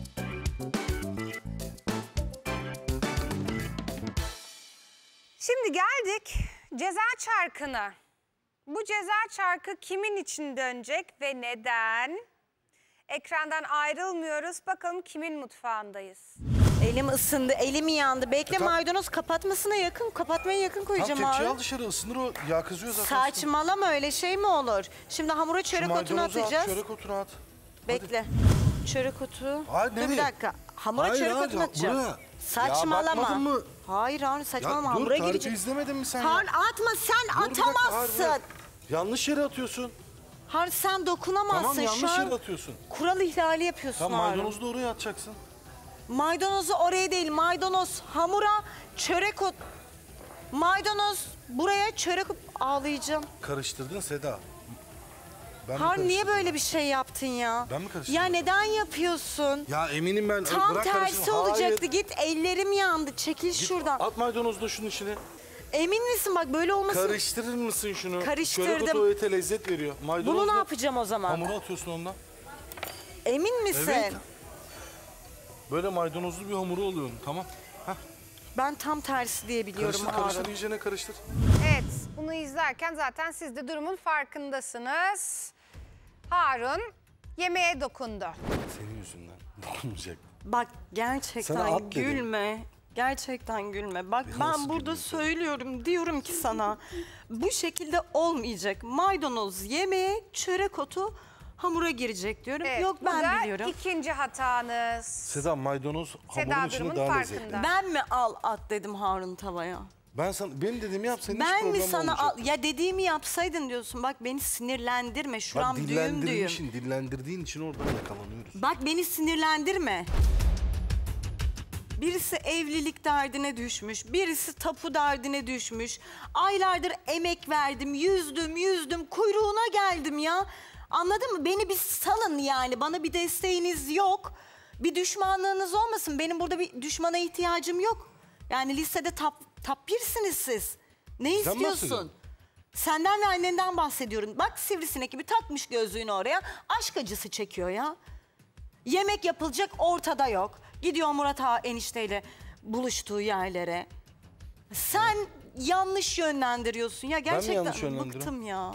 Şimdi geldik ceza çarkına. Bu ceza çarkı kimin için dönecek ve neden? Ekrandan ayrılmıyoruz. Bakalım kimin mutfağındayız? Elim ısındı, elim yandı. Bekle maydanoz kapatmasına yakın, kapatmaya yakın koyacağım Tam abi. kepçeyi al dışarı ısınır o. Yağ kızıyor zaten. Saçmalama, öyle şey mi olur? Şimdi hamura çörek otunu atacağız. Çörek otunu at. Bekle. Çörek otu. Hayır, Dur bir nereye? dakika. Hamura Hayır, çörek hayır, otunu atacağım. buraya. Saçmalama. Ya bakmadın mı? Hayır Harun saçmalama, hamura tarifi girecek. izlemedin mi sen Harun ya? atma, sen Dur bir dakika, atamazsın. hayır. Yanlış yere atıyorsun. Harun sen dokunamazsın. Tamam, yanlış şu an yere atıyorsun. kural ihlali yapıyorsun Tamam, Harun. maydanozu da oraya atacaksın. Maydanozu oraya değil, maydanoz hamura çörek ot. Maydanoz buraya çörek ot. Ağlayacağım. Karıştırdın Seda. Ben mi Harun niye karıştırdım? böyle bir şey yaptın ya? Ben mi karıştırdım? Ya neden yapıyorsun? Ya eminim ben. Tam bırak tersi karıştırma. olacaktı. Hayır. Git, ellerim yandı. Çekil şuradan. At maydanozu da şunun içine. Emin misin bak böyle olmasın? Karıştırır mısın şunu? Karıştırdım. Çörek otu o ete lezzet veriyor. Maydanozla Bunu ne yapacağım o zaman? Hamura atıyorsun ondan. Emin misin? Evet. Böyle maydanozlu bir hamuru oluyor. Tamam. Heh. Ben tam tersi diye biliyorum Karıştır, karıştır, Harun. iyicene karıştır. Evet, bunu izlerken zaten siz de durumun farkındasınız. Harun yemeğe dokundu. Senin yüzünden dokunmayacak. Bak Sana gerçekten at dedim. gülme. Gerçekten gülme. Bak ben burada söylüyorum, diyorum ki sana bu şekilde olmayacak. Maydanoz yemeğe, çörek otu hamura girecek diyorum. Evet, Yok bu ben da biliyorum. ikinci hatanız. Seda maydanoz Seda hamurun içinde durumun daha lezzetli. farkında. Ben mi al at dedim Harun tavaya? Ben sana, benim dediğimi yap, senin hiç Ben mi problem sana olmayacak. al, ya dediğimi yapsaydın diyorsun. Bak beni sinirlendirme. Şuram Bak düğüm düğüm. dillendirdiğin için oradan yakalanıyoruz. Bak beni sinirlendirme. Birisi evlilik derdine düşmüş, birisi tapu derdine düşmüş. Aylardır emek verdim, yüzdüm, kuyruğuna geldim ya. Anladın mı? Beni bir salın yani, bana bir desteğiniz yok. Bir düşmanlığınız olmasın, benim burada bir düşmana ihtiyacım yok. Yani listede top 1'siniz siz. Ne Sen istiyorsun? bahsediyorsun. Senden ve annenden bahsediyorum. Bak sivrisinek gibi takmış gözlüğünü oraya, aşk acısı çekiyor ya. Yemek yapılacak ortada yok. Gidiyor Murat Ağa enişteyle buluştuğu yerlere. Sen yanlış yönlendiriyorsun ya, gerçekten yanlış yönlendiriyorum? bıktım ya.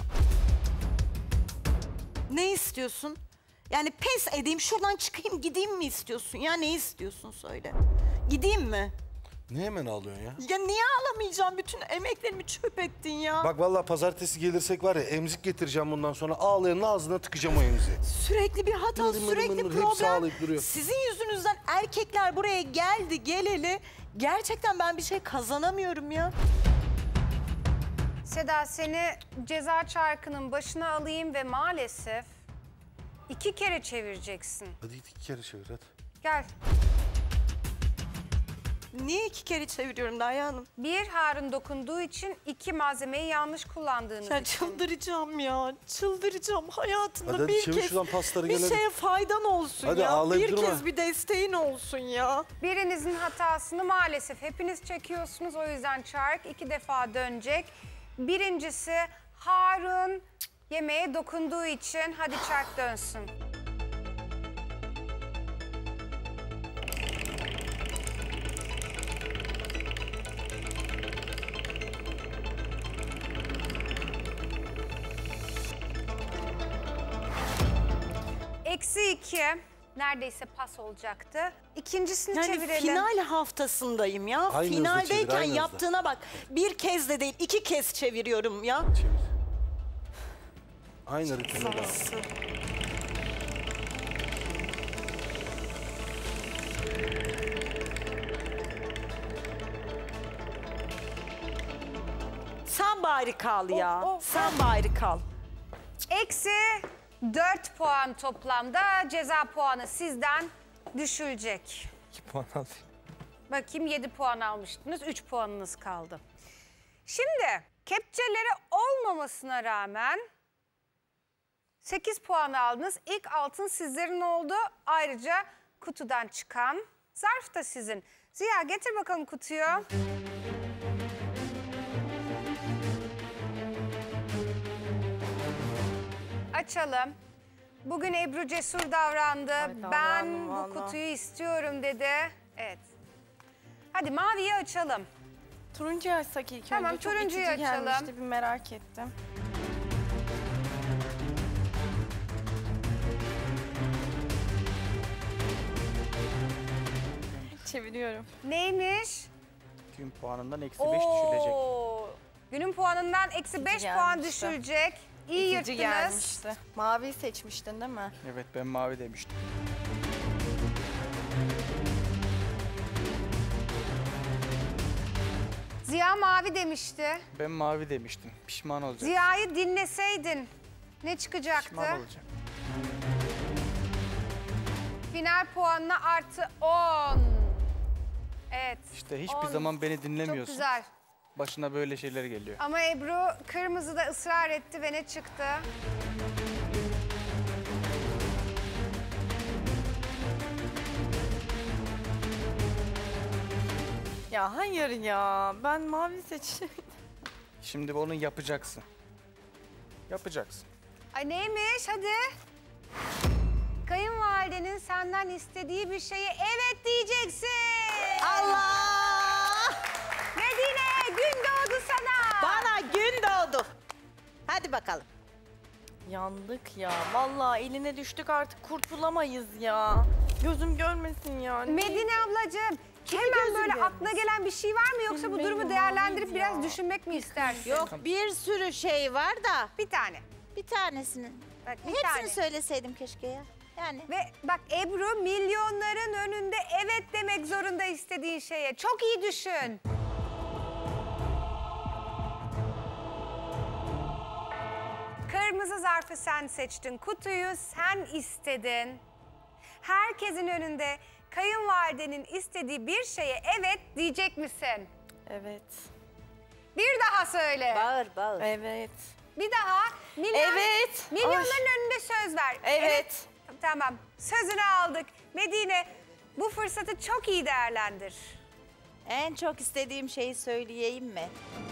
Ne istiyorsun? Yani pes edeyim, şuradan çıkayım, gideyim mi istiyorsun ya? Ne istiyorsun söyle. Gideyim mi? Ne hemen ağlıyorsun ya? Ya niye ağlamayacağım? Bütün emeklerimi çöp ettin ya. Bak vallahi pazartesi gelirsek var ya, emzik getireceğim bundan sonra. Ağlayanın ağzına tıkacağım o emziği. Sürekli bir hata, Mır mır sürekli mır mır, hepsi problem. ağlayıp duruyor. Sizin yüzünüzden erkekler buraya geleli. Gerçekten ben bir şey kazanamıyorum ya. Seda seni ceza çarkının başına alayım ve maalesef 2 kere çevireceksin. Hadi 2 kere çevir hadi. Gel. Niye 2 kere çeviriyorum Derya Hanım? Bir, Harun dokunduğu için, 2 malzemeyi yanlış kullandığınız Ya için. çıldıracağım ya. Çıldıracağım hayatımda Hadi bir çevir kez şuradan pasları, bir gel hadi. şeye faydan olsun Hadi ya. ağlayıp Bir durma. kez bir desteğin olsun ya. Birinizin hatasını maalesef hepiniz çekiyorsunuz. O yüzden çark 2 defa dönecek. Birincisi Harun yemeğe dokunduğu için, hadi çark dönsün. -2. Neredeyse pas olacaktı. İkincisini Yani çevirelim. final haftasındayım ya. Aynı hızda çevir, Finaldeyken aynı hızda. yaptığına bak. Bir kez de değil, 2 kez çeviriyorum ya. Çevir. Aynı ritme bak. Sen bari kal ya. Sen bari kal. -4 puan toplamda. Ceza puanı sizden düşülecek. 2 puan alayım. Bakayım 7 puan almıştınız. 3 puanınız kaldı. Şimdi kepçeleri olmamasına rağmen 8 puan aldınız. İlk altın sizlerin oldu. Ayrıca kutudan çıkan zarf da sizin. Ziya getir bakalım kutuyu. Açalım. Bugün Ebru cesur davrandı. Ben bu kutuyu istiyorum dedi. Evet. Hadi maviyi açalım. Turuncuyu açsak ilk Tamam, önce. Çok turuncuyu itici açalım. gelmişti, bir merak ettim. Çeviriyorum. Neymiş? Gün puanından eksi 5 düşülecek. Günün puanından eksi 5 puan düşülecek. İyi İtici yırttınız. gelmişti. Maviyi seçmiştin değil mi? Evet ben mavi demiştim. Ziya mavi demişti. Ben mavi demiştim. Pişman olacak. Ziya'yı dinleseydin ne çıkacaktı? Pişman olacak. Final puanına artı 10. Evet. İşte hiçbir 10. zaman beni dinlemiyorsun. Çok güzel. Başına böyle şeyler geliyor. Ama Ebru kırmızıda ısrar etti ve ne çıktı? Ya hayır ya. Ben mavi seçtim. Şimdi onu yapacaksın. Yapacaksın. Ay neymiş hadi. Kayınvalidenin senden istediği bir şeye evet diyeceksin. Allah! Medine gün doğdu sana. Bana gün doğdu. Hadi bakalım. Yandık ya. Vallahi eline düştük, artık kurtulamayız ya. Gözüm görmesin ya. Medine ablacığım hemen böyle aklına gelen bir şey var mı, yoksa bu durumu değerlendirip biraz düşünmek mi istersin? Yok, bir sürü şey var da. Bir tane. Bir tanesini. Bak, bir Hepsini tane. söyleseydim keşke ya. Yani. Ve bak Ebru milyonların önünde evet demek zorunda istediğin şeye. Çok iyi düşün. Kırmızı zarfı sen seçtin. Kutuyu sen istedin. Herkesin önünde kayınvalidenin istediği bir şeye evet diyecek misin? Evet. Bir daha söyle. Bağır bağır. Evet. Bir daha. Evet. Milyonların önünde söz ver. Evet. Tamam. Sözünü aldık. Medine bu fırsatı çok iyi değerlendir. En çok istediğim şeyi söyleyeyim mi?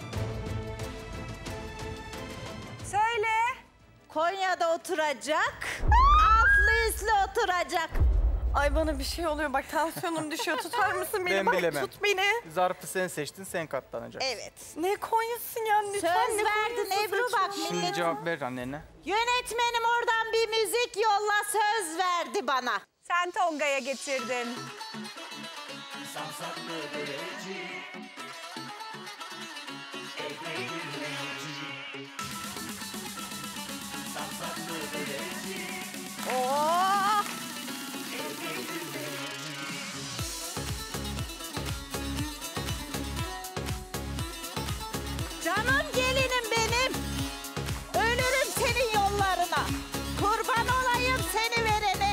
Söyle. Konya'da oturacak. Altlı üstlü oturacak. Ay bana bir şey oluyor. Bak tansiyonum düşüyor. Tutar mısın beni? Ben Bak, bilemem. tut beni. Zarfı sen seçtin, sen katlanacaksın. Evet. Ne Konya'sın ya? Lütfen Söz ne verdin Konya'sı Ebru, bak saçma. Şimdi cevap ver annene. Yönetmenim oradan bir müzik yolla, söz verdi bana. Sen Tonga'ya getirdin. Oh! Canım gelinim benim. Ölürüm senin yollarına. Kurban olayım seni verene.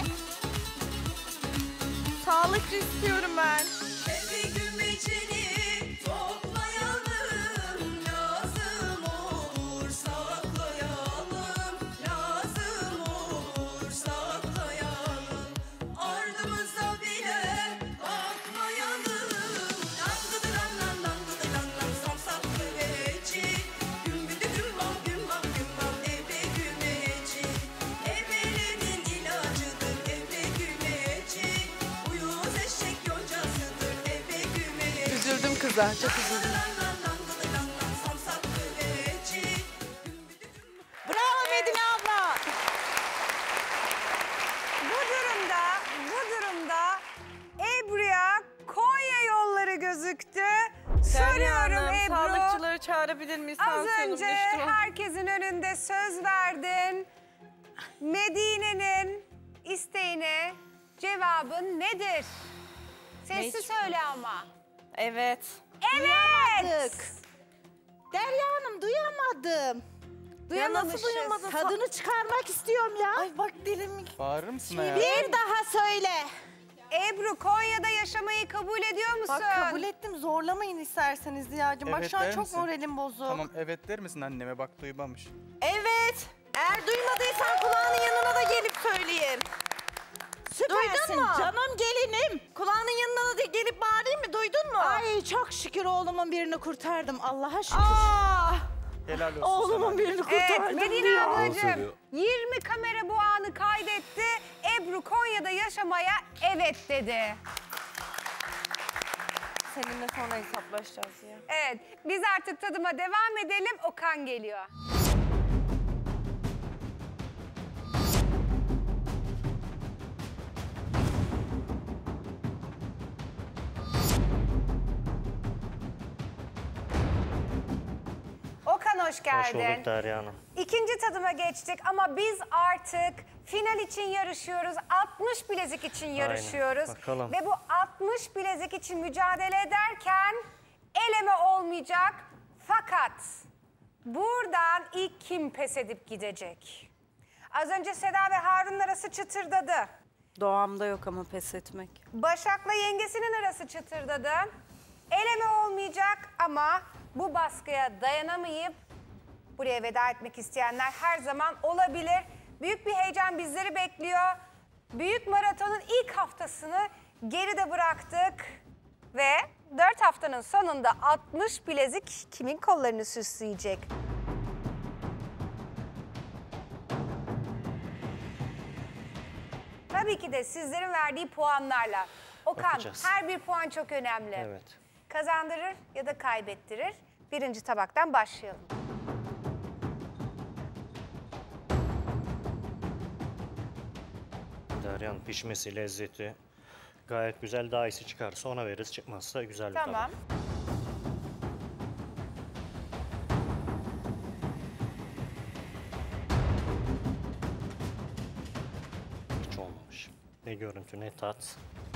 Sağlıklı istiyorum ben. Evi gümecini toplayalım, lazım olur saklayalım, lazım olur saklayalım, ardımıza bile bakmayalım. Langıdıranlan langıdıranlan samsaklı veci, gümbüdü gümbam gümbam gümbam eve gümeci, evelerin ilacıdır eve gümeci, uyuz eşek yoncasıdır eve gümeci. Üzüldüm kıza. Çok üzüldüm. Bravo Medine abla. Bu durumda Ebru'ya Konya yolları gözüktü. Soruyorum Ebru. Sağlıkçıları çağırabilir miyiz? Az Tansiyonum önce düştü. herkesin önünde söz verdin. Medine'nin isteğine cevabın nedir? Sesli Meçhul. söyle ama. Evet. Evet. Duyamadık. Derya Hanım duyamadım. Duyamamışız. duyamadın? Tadını çıkarmak istiyorum ya. Ay bak dilim. Bağırır mısın hayatım? Bir daha söyle. Ebru Konya'da yaşamayı kabul ediyor musun? Bak kabul ettim. Zorlamayın isterseniz Ziya'cığım. Bak Evet şu an der çok misin? moralim bozuk. Tamam evet der misin anneme? Bak duymamış. Evet. Eğer duymadıysan kulağını gelip söyleyeyim. Süpersin Duydun mu? canım gelinim. Kulağının yanına da gelip bağırayım mı? Duydun mu? Ay çok şükür oğlumun birini kurtardım Allah'a şükür. Helal olsun Oğlumun sana. birini kurtardım. Evet Medine diyor. ablacığım 20 kamera bu anı kaydetti. Ebru Konya'da yaşamaya evet dedi. Seninle sonra hesaplaşacağız ya. Evet biz artık tadıma devam edelim. Okan geliyor. Okan hoş geldin. Hoş bulduk Derya Hanım. İkinci tadıma geçtik ama biz artık final için yarışıyoruz. 60 bilezik için yarışıyoruz. bakalım. Ve bu 60 bilezik için mücadele ederken eleme olmayacak. Fakat buradan ilk kim pes edip gidecek? Az önce Seda ve Harun'un arası çıtırdadı. Doğamda yok ama pes etmek. Başak'la yengesinin arası çıtırdadı. Eleme olmayacak ama bu baskıya dayanamayıp buraya veda etmek isteyenler her zaman olabilir. Büyük bir heyecan bizleri bekliyor. Büyük maratonun ilk haftasını geride bıraktık. Ve 4 haftanın sonunda 60 bilezik kimin kollarını süsleyecek? Tabii ki de sizlerin verdiği puanlarla. Okan, Bakacağız. her bir puan çok önemli. Evet. Kazandırır ya da kaybettirir. Birinci tabaktan başlayalım. Derya Hanım pişmesi, lezzeti gayet güzel. Daha iyisi çıkarsa ona veririz. Çıkmazsa güzel bir tabak. Tamam. Hiç olmamış. Ne görüntü ne tat.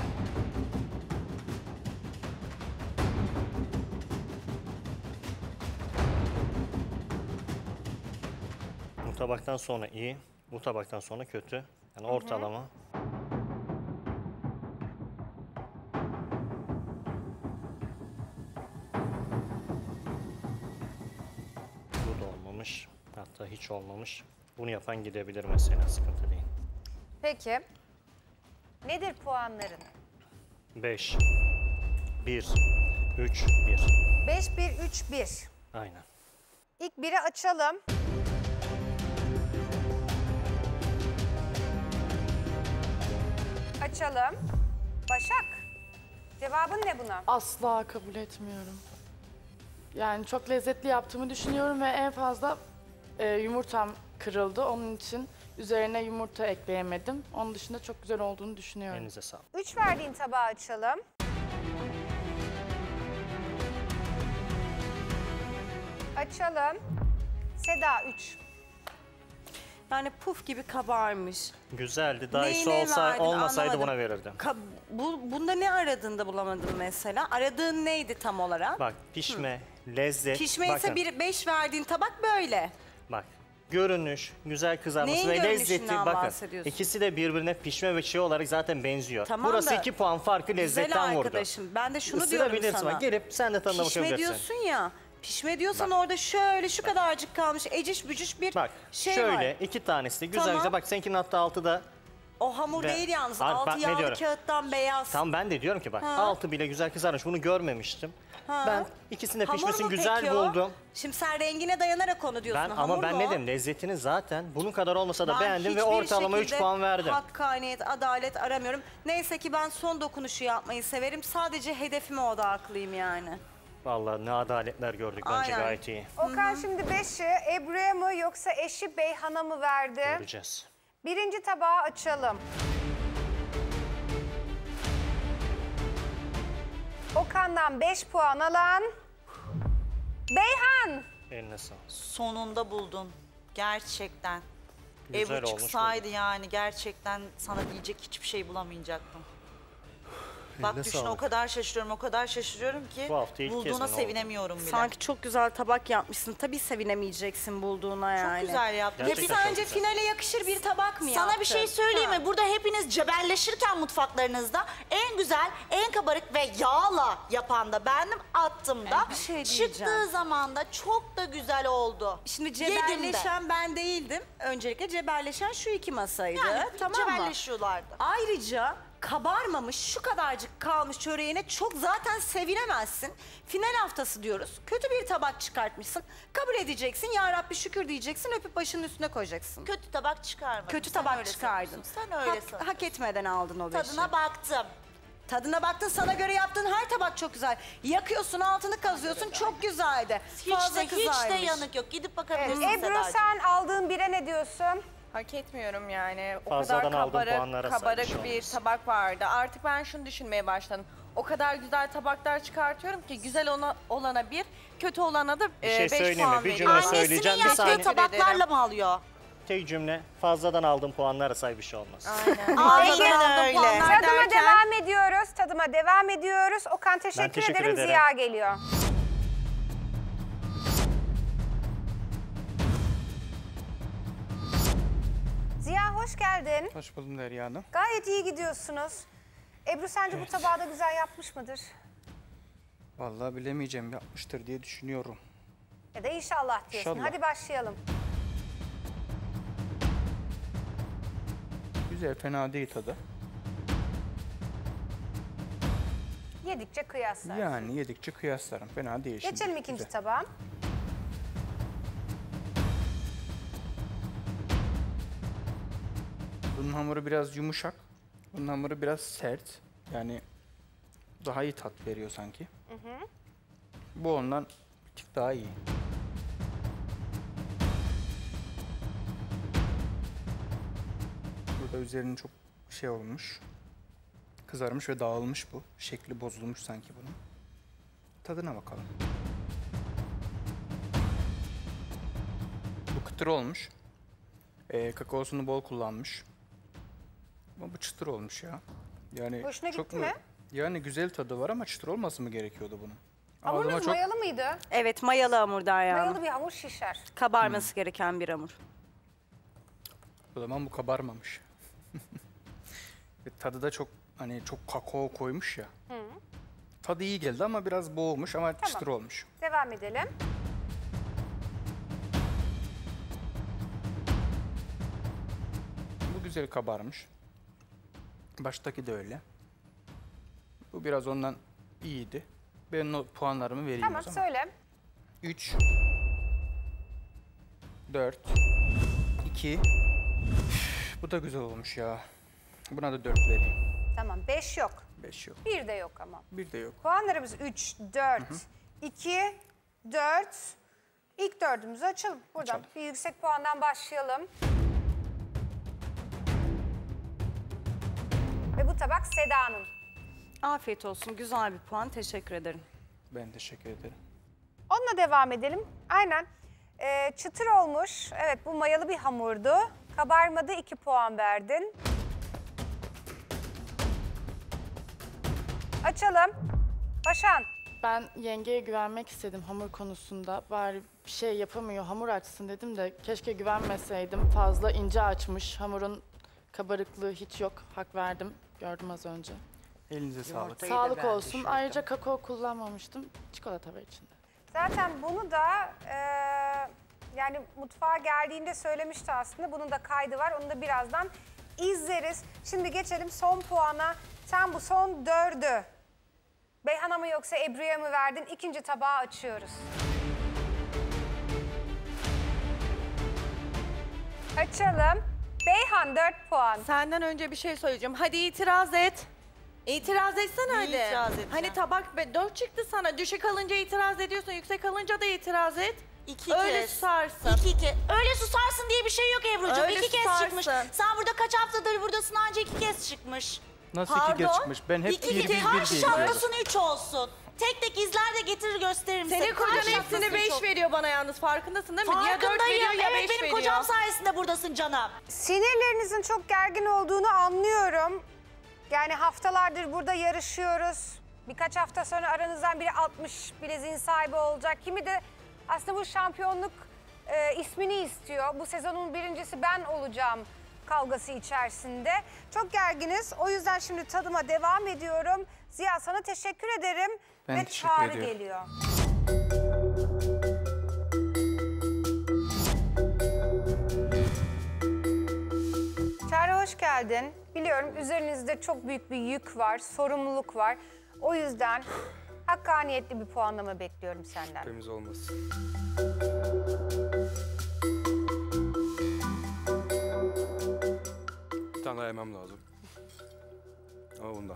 Bu tabaktan sonra iyi, bu tabaktan sonra kötü. Yani ortalama. Bu da olmamış. Hatta hiç olmamış. Bunu yapan gidebilir mesela, sıkıntı değil. Peki. Nedir puanların? 5, 1, 3, 1. 5, 1, 3, 1. Aynen. İlk biri açalım. Açalım. Başak, cevabın ne buna? Asla kabul etmiyorum. Yani çok lezzetli yaptığımı düşünüyorum ve en fazla yumurtam kırıldı. Onun için üzerine yumurta ekleyemedim. Onun dışında çok güzel olduğunu düşünüyorum. Elinize sağlık. 3 verdiğin tabağı açalım. Açalım. Seda 3. Yani puf gibi kabarmış. Güzeldi. Daha iyisi Neyine olsa, verdin olmasaydı anlamadım. buna verirdim. Bunda ne aradığında bulamadın mesela? Aradığın neydi tam olarak? Bak pişme, lezzet. Pişme ise bakın, bir 5 verdiğin tabak böyle. Bak görünüş, güzel kızarması Neyin ve görünüşünden lezzeti bakın. bahsediyorsun? İkisi de birbirine pişme ve şey olarak zaten benziyor. Tamam Burası da 2 puan farkı lezzetten güzel vurdu. arkadaşım. Ben de şunu diyorum Isırabilirsin sana. bak, gelip sen de tadına Pişme bakabilirsin. diyorsun ya. Pişme diyorsan Bak. orada şöyle şu kadarcık kalmış eciş bücüş bir Bak şey şöyle var. 2 tanesi de güzel Tamam. güzel. Bak seninkinin hatta altı da. O hamur Ve- değil yalnız. Abi bak Altı ne yağlı diyorum? kağıttan beyaz. Tamam ben de diyorum ki bak Ha. altı bile güzel kızarmış. Bunu görmemiştim. Ha. Ben ikisinin de Hamur pişmesini mu güzel peki o? buldum. Şimdi sen rengine dayanarak onu diyorsun. Ben Hamur ama ben mu ne o? dedim lezzetini zaten bunun kadar olmasa da Ben beğendim ve hiçbir ortalama 3 şekilde puan verdim. Hakkaniyet, adalet aramıyorum. Neyse ki ben son dokunuşu yapmayı severim. Sadece hedefime odaklıyım yani. Vallahi ne adaletler gördük bence Aynen. gayet iyi. Okan şimdi 5'i Ebru'ya mı yoksa eşi Beyhan'a mı verdi? Göreceğiz. Birinci tabağı açalım. Okan'dan 5 puan alan Beyhan. Eline sağlık. Sonunda buldun. Gerçekten. Güzel Ebru olmuş çıksaydı yani gerçekten sana diyecek hiçbir şey bulamayacaktım. Bak Eline düşün o sağlık. kadar şaşırıyorum ki Bu hafta ilk kez bulduğuna mi oldu? sevinemiyorum bile. Sanki çok güzel tabak yapmışsın. Tabii sevinemeyeceksin bulduğuna yani. güzel yaptın. Hep Gerçekten çok sence güzel. finale yakışır bir tabak mı Sana yaptın? bir şey söyleyeyim mi? Burada hepiniz cebelleşirken mutfaklarınızda en güzel, en kabarık ve yağla yapan da bendim, attım da. Bir şey diyeceğim. Çıktığı zaman da çok da güzel oldu. Şimdi Yedim de. cebelleşen ben değildim. Öncelikle cebelleşen şu iki masaydı. Yani tamam mı? cebelleşiyorlardı. Ayrıca kabarmamış, şu kadarcık kalmış çöreğine çok zaten sevinemezsin. Final haftası diyoruz. Kötü bir tabak çıkartmışsın. Kabul edeceksin. Ya Rabbi şükür diyeceksin. Öpüp başının üstüne koyacaksın. Kötü tabak çıkarmadın. Kötü Sen tabak öyle çıkardın. sanıyorsun. Sen öyle sanıyorsun. Hak etmeden aldın o beşi. Tadına baktım. Tadına baktın, sana göre yaptığın her tabak çok güzel. Yakıyorsun, altını kazıyorsun, çok güzeldi. Hiç de yanık yok. Gidip bakabilirsin Ebru Sedacığım. sen aldığın bire ne diyorsun? Hak etmiyorum yani. O Fazladan kadar aldığım puanlara kabarık, saymış kabarık bir olmaz. tabak vardı. Artık ben şunu düşünmeye başladım. O kadar güzel tabaklar çıkartıyorum ki güzel olana bir, kötü olana da Bir şey 5 söyleyeyim mi? puan Bir veriyorum. cümle söyleyeceğim. Bir Yaptığı saniye. tabaklarla mı alıyor? Tek cümle. Fazladan aldığım puanlara say, bir şey olmaz. Aynen öyle. Tadıma devam ediyoruz. Tadıma devam ediyoruz. Okan teşekkür teşekkür ederim. ederim. Ziya geliyor. Ziya hoş geldin. Hoş buldum Derya Hanım. Gayet iyi gidiyorsunuz. Ebru sence bu tabağı da güzel yapmış mıdır? Vallahi bilemeyeceğim, yapmıştır diye düşünüyorum. Ya da inşallah diyorsun. İnşallah. Hadi başlayalım. Güzel, fena değil tadı. Yedikçe kıyaslar. Yani yedikçe kıyaslarım. Fena değil şimdi. Geçelim ikinci Güzel. tabağa. Bunun hamuru biraz yumuşak. Bunun hamuru biraz sert. Yani daha iyi tat veriyor sanki. Bu ondan bir tık daha iyi. Burada üzerinin çok şey olmuş. Kızarmış ve dağılmış bu. Şekli bozulmuş sanki bunun. Tadına bakalım. Bu kıtır olmuş. Kakaosunu bol kullanmış. Ama bu çıtır olmuş ya. Yani Hoşuna çok gitti mi? Yani güzel tadı var ama çıtır olması mı gerekiyordu bunun? Hamurunuz Ağzıma mayalı mıydı? Evet, mayalı hamurdan yani. Mayalı bir hamur şişer. Kabarması gereken bir hamur. O zaman bu kabarmamış. Ve tadı da çok hani çok kakao koymuş ya. Tadı iyi geldi ama biraz boğulmuş ama çıtır olmuş. Devam edelim. Bu güzel kabarmış. Baştaki de öyle. Bu biraz ondan iyiydi. Ben o puanlarımı vereyim Tamam o zaman. söyle. 3 4 2 Bu da güzel olmuş ya. Buna da 4 vereyim. Tamam 5 yok. 5 yok. 1 de yok ama. Bir de yok. Puanlarımız 3, 4, 2, 4. İlk dördümüzü açalım. Buradan Açalım. bir yüksek puandan başlayalım. Ve bu tabak Seda'nın. Afiyet olsun. Güzel bir puan. Teşekkür ederim. Ben teşekkür ederim. Onunla devam edelim. Aynen. Çıtır olmuş. Evet bu mayalı bir hamurdu. Kabarmadı 2 puan verdin. Açalım. Başan. Ben yengeye güvenmek istedim hamur konusunda. Bari bir şey yapamıyor, hamur açsın dedim de keşke güvenmeseydim. Fazla ince açmış, hamurun kabarıklığı hiç yok. Hak verdim, gördüm az önce. Elinize sağlık. Sağlık olsun. Ayrıca kakao kullanmamıştım. Çikolata var içinde. Zaten bunu da yani mutfağa geldiğinde söylemişti aslında. Bunun da kaydı var. Onu da birazdan izleriz. Şimdi geçelim son puana. Sen bu son 4'ü Beyhan'a mı yoksa Ebru'ya mı verdin? İkinci tabağı açıyoruz. Açalım. Beyhan 4 puan. Senden önce bir şey söyleyeceğim. Hadi itiraz et. İtiraz etsene hadi. itiraz edeceğim? Hani tabak 4 çıktı sana. Düşük alınca itiraz ediyorsun. Yüksek alınca da itiraz et. Öyle susarsın. 2 kez. Öyle susarsın diye bir şey yok Ebru'cum. Öyle 2 kez susarsın. çıkmış. Sen burada kaç haftadır buradasın, anca 2 kez çıkmış. Nasıl 2 kez çıkmış? Ben hep 1 1 1 diye Kaç izliyorum. şapkasın 3 olsun. Tek tek izler de getirir gösteririm size. Senin kocan Kaç hepsini şapkasın 5 çok. veriyor bana yalnız. Farkındasın değil mi? Ya 4 Farkındayım. veriyor ya 5 Evet, benim veriyor. kocam sayesinde buradasın canım. Sinirlerinizin çok gergin olduğunu anlıyorum. Yani haftalardır burada yarışıyoruz. Birkaç hafta sonra aranızdan biri 60 bileziğin sahibi olacak. Kimi de aslında bu şampiyonluk ismini istiyor. Bu sezonun birincisi ben olacağım kavgası içerisinde. Çok gerginiz. O yüzden şimdi tadıma devam ediyorum. Ziya sana teşekkür ederim. Ben ve teşekkür Çağrı ediyorum. geliyor. Çağrı hoş geldin. Biliyorum üzerinizde çok büyük bir yük var, sorumluluk var. O yüzden hakkaniyetli bir puanlama bekliyorum senden. Temiz olmasın. Bir tane daha yemem lazım. Ama bundan.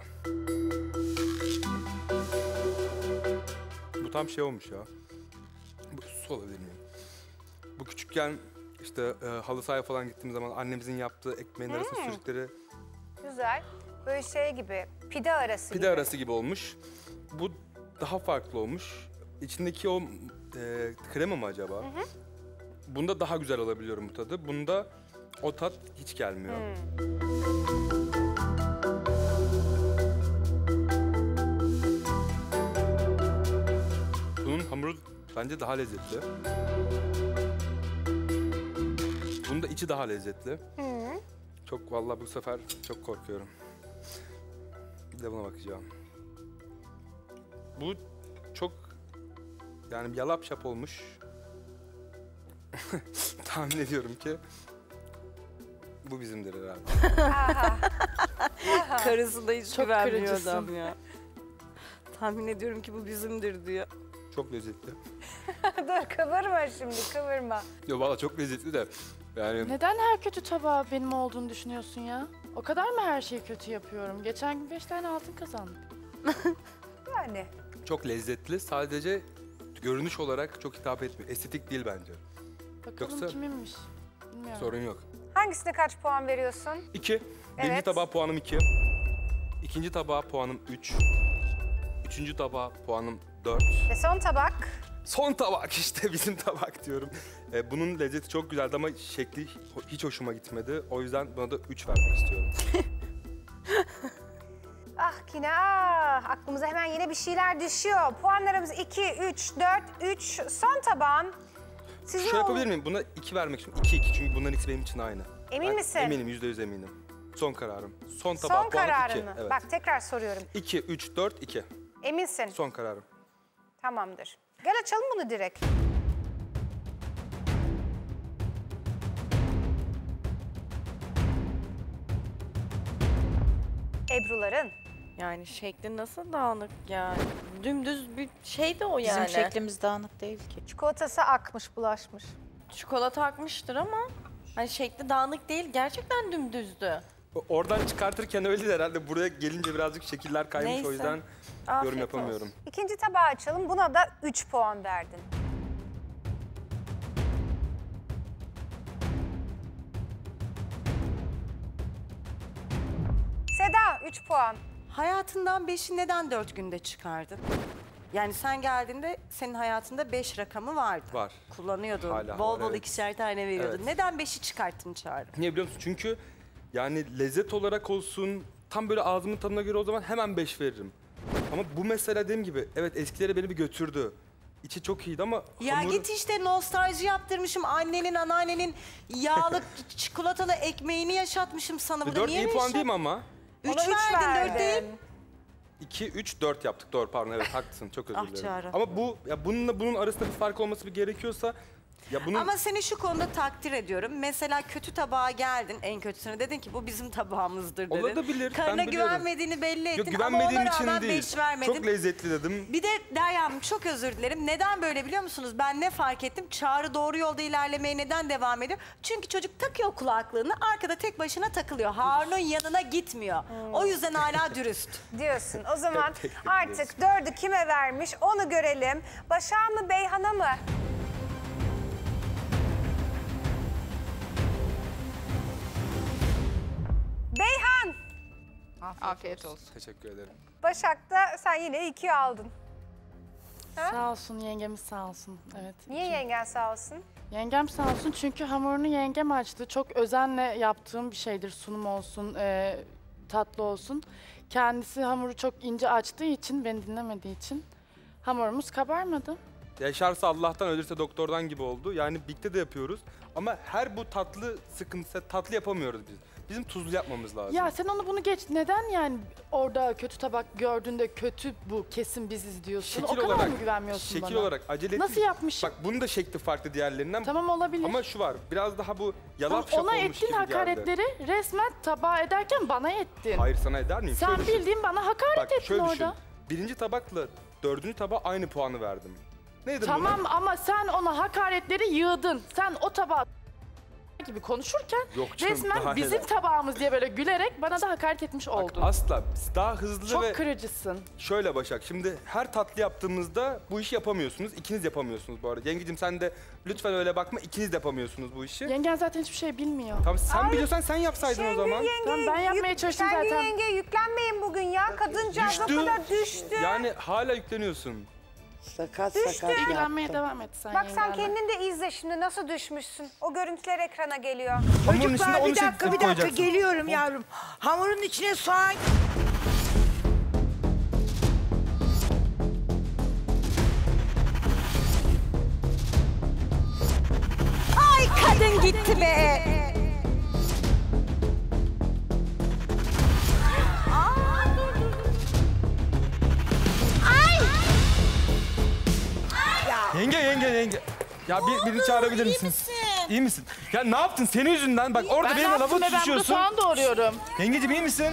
Bu tam şey olmuş ya. Bu su olabilir miyim? Bu küçükken işte halı sahaya falan gittiğim zaman annemizin yaptığı ekmeğin arasına sürdükleri Güzel. Böyle şey gibi, pide arası pide gibi. arası gibi olmuş. Bu daha farklı olmuş. İçindeki o krema mı acaba? Bunda daha güzel alabiliyorum bu tadı. Bunda o tat hiç gelmiyor. Bunun hamuru bence daha lezzetli. Bunun da içi daha lezzetli. Çok vallahi bu sefer çok korkuyorum. Bir de buna bakacağım. Bu çok yani yalap şap olmuş. Tahmin ediyorum ki bu bizimdir herhalde. Karısı da hiç Çok güvenmiyor kırıcısın. adam ya. Tahmin ediyorum ki bu bizimdir diyor. Çok lezzetli. Dur kıvırma şimdi, kıvırma. Yo valla çok lezzetli de yani Neden her kötü tabağı benim olduğunu düşünüyorsun ya? O kadar mı her şeyi kötü yapıyorum? Geçen gün 5 tane altın kazandım. Yani. çok lezzetli. Sadece görünüş olarak çok hitap etmiyor. Estetik değil bence. Bakalım Yoksa kiminmiş? Bilmiyorum. sorun yok. Hangisine kaç puan veriyorsun? 2. Birinci Evet. tabağa puanım 2. İkinci tabağa puanım 3. Üçüncü tabağa puanım 4. Ve son tabak. Son tabak işte bizim tabak diyorum. Bunun lezzeti çok güzeldi ama şekli hiç hoşuma gitmedi. O yüzden buna da 3 vermek istiyorum. Ah Kine ah. Aklımıza hemen yine bir şeyler düşüyor. Puanlarımız 2, 3, 4, 3. Son tabağın. Sizin Şöyle yapabilir miyim? Buna 2 vermek istiyorum. 2-2 çünkü bunların ikisi benim için aynı. Emin misin? Eminim, %100 eminim. Son kararım. Son tabağa Son puanım kararın 2. mı? Evet. Bak tekrar soruyorum. 2, 3, 4, 2. Eminsin. Son kararım. Tamamdır. Gel açalım bunu direkt. Ebru'ların. Yani şekli nasıl dağınık yani? Dümdüz bir şey de o yani. Bizim şeklimiz dağınık değil ki. Çikolatası akmış, bulaşmış. Çikolata akmıştır ama hani şekli dağınık değil, gerçekten dümdüzdü. Oradan çıkartırken öyle herhalde. Buraya gelince birazcık şekiller kaymış. Neyse. O yüzden Afiyet yorum yapamıyorum. olsun. İkinci tabağı açalım. Buna da 3 puan verdin. Seda 3 puan. Hayatından 5'i neden 4 günde çıkardın? Yani sen geldiğinde senin hayatında 5 rakamı vardı. Var. Kullanıyordun. Hala bol var, bol evet. ikişer tane veriyordun. Evet. Neden 5'i çıkarttın Çağrı? Niye biliyor musun? Çünkü yani lezzet olarak olsun, tam böyle ağzımın tadına göre o zaman hemen 5 veririm. Ama bu mesela dediğim gibi, evet eskilere beni bir götürdü. İçi çok iyiydi ama Ya hamuru... git işte nostalji yaptırmışım. Annenin, anneannenin yağlı çikolatalı ekmeğini yaşatmışım sana. Burada 4 niye iyi beş puan yap- değil mi ama? 3 Ona üç verdin, 4 değil. verdin. 2, 3, 4 yaptık. Doğru pardon, evet haklısın. Çok özür Ah dilerim. Çağrı. Ama bu, ya bununla bunun arasında bir fark olması bir gerekiyorsa... Ya bunun... Ama seni şu konuda takdir ediyorum. Mesela kötü tabağa geldin, en kötüsüne dedin ki bu bizim tabağımızdır dedin. Olabilir, Karına ben biliyorum. güvenmediğini belli ettin Yok ama güvenmediğim ona için rağmen değil. 5 vermedin. Çok lezzetli dedim. Bir de Derya'm çok özür dilerim. Neden böyle biliyor musunuz? Ben ne fark ettim? Çağrı doğru yolda ilerlemeye neden devam ediyor? Çünkü çocuk takıyor kulaklığını, arkada tek başına takılıyor. Harun'un yanına gitmiyor. O yüzden hala dürüst. Diyorsun. O zaman Teşekkür artık 4'ü kime vermiş onu görelim. Başak'a mı Beyhan'a mı? Beyhan! Afiyet olsun. Teşekkür ederim. Başak'ta sen yine 2 aldın. Ha? Sağ olsun yengemiz sağ olsun. Evet. Niye yengen sağ olsun? Yengem sağ olsun çünkü hamurunu yengem açtı. Çok özenle yaptığım bir şeydir sunum olsun. tatlı olsun. Kendisi hamuru çok ince açtığı için, beni dinlemediği için hamurumuz kabarmadı. Yaşarsa Allah'tan, ölürse doktordan gibi oldu. Yani birlikte de yapıyoruz. Ama her bu tatlı sıkıntısı, tatlı yapamıyoruz biz. Bizim tuzlu yapmamız lazım. Ya sen onu bunu geç. Neden yani orada kötü tabak gördüğünde kötü bu kesin biziz diyorsun? O kadar mı güvenmiyorsun bana? Şekil olarak acele Nasıl yapmış? Bak bunun da şekli farklı diğerlerinden. Tamam, olabilir. Ama şu var, biraz daha bu yalap şap Ona olmuş ettiğin gibi geldi. hakaretleri resmen tabağa ederken bana ettin. Hayır, sana eder miyim? Sen Şöyle düşün. bildiğin bana hakaret Bak, ettin şöyle orada. düşün. Birinci tabakla dördüncü tabağa aynı puanı verdim. Nedir Tamam bu? ama sen ona hakaretleri yığdın. Sen o tabağa gibi konuşurken Yok canım, daha resmen bizim neler. tabağımız diye böyle gülerek bana da hakaret etmiş oldun. Asla. Daha hızlı Çok ve... kırıcısın. Şöyle Başak, şimdi her tatlı yaptığımızda bu işi yapamıyorsunuz. İkiniz yapamıyorsunuz bu arada. Yengecim sen de lütfen öyle bakma, ikiniz de yapamıyorsunuz bu işi. Yengen zaten hiçbir şey bilmiyor. Tamam, sen biliyorsan sen yapsaydın o zaman. Tamam, ben yapmaya çalıştım Şengül zaten. yenge yüklenmeyin bugün ya. Kadıncağız o kadar düştü. Yani hala yükleniyorsun. Sakat Düştü. İlgilenmeye devam et sen Bak sen yengenle. kendin de izle şimdi nasıl düşmüşsün. O görüntüler ekrana geliyor. Hamurun içinde Çocuklar onu bir dakika koyacaksın. geliyorum yavrum. Hamurun içine soğan... Ay kadın gitti be. Yenge. Ya birini çağırabilir misiniz? İyi misin? Ya ne yaptın? Senin yüzünden bak orada Ben benim ne yaptım lafı be? Ben burada tutuşuyorsun. soğan doğruyorum. Yengeciğim iyi misin?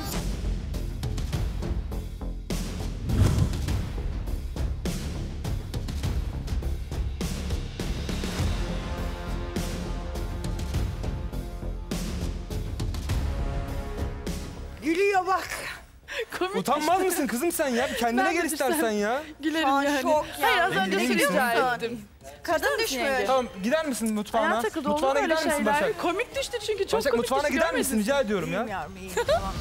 Gülüyor bak. Utanmaz mısın kızım sen ya? Bir kendine Ben gel de istersen düşsem ya. Gülerim Şu an yani. şok Hayır ya. az önce Yenge, seni iyi rica misin? ettim. Kadın düşmüş. Tamam gider misin mutfağına? Ayağa takıldı oldu Mutfağına böyle gider misin şeyler. Başak? Komik düştü çünkü çok Başak komik mutfağına düştü, gider misin? görmedin. Rica ediyorum İyiyim ya. yavrum iyiyim. Tamam.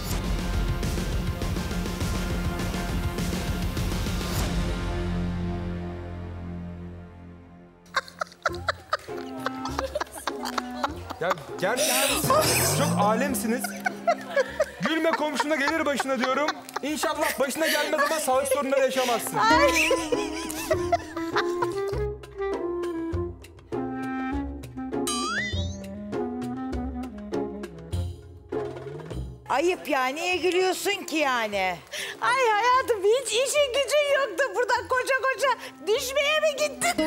Ya gerçekten siz çok alemsiniz. Gülme komşuna gelir başına diyorum. İnşallah başına gelmez ama sağlık sorunları yaşamazsın. Ayıp ya. Niye gülüyorsun ki yani? Ay hayatım hiç işin gücün yoktu. Buradan koca düşmeye mi gittin?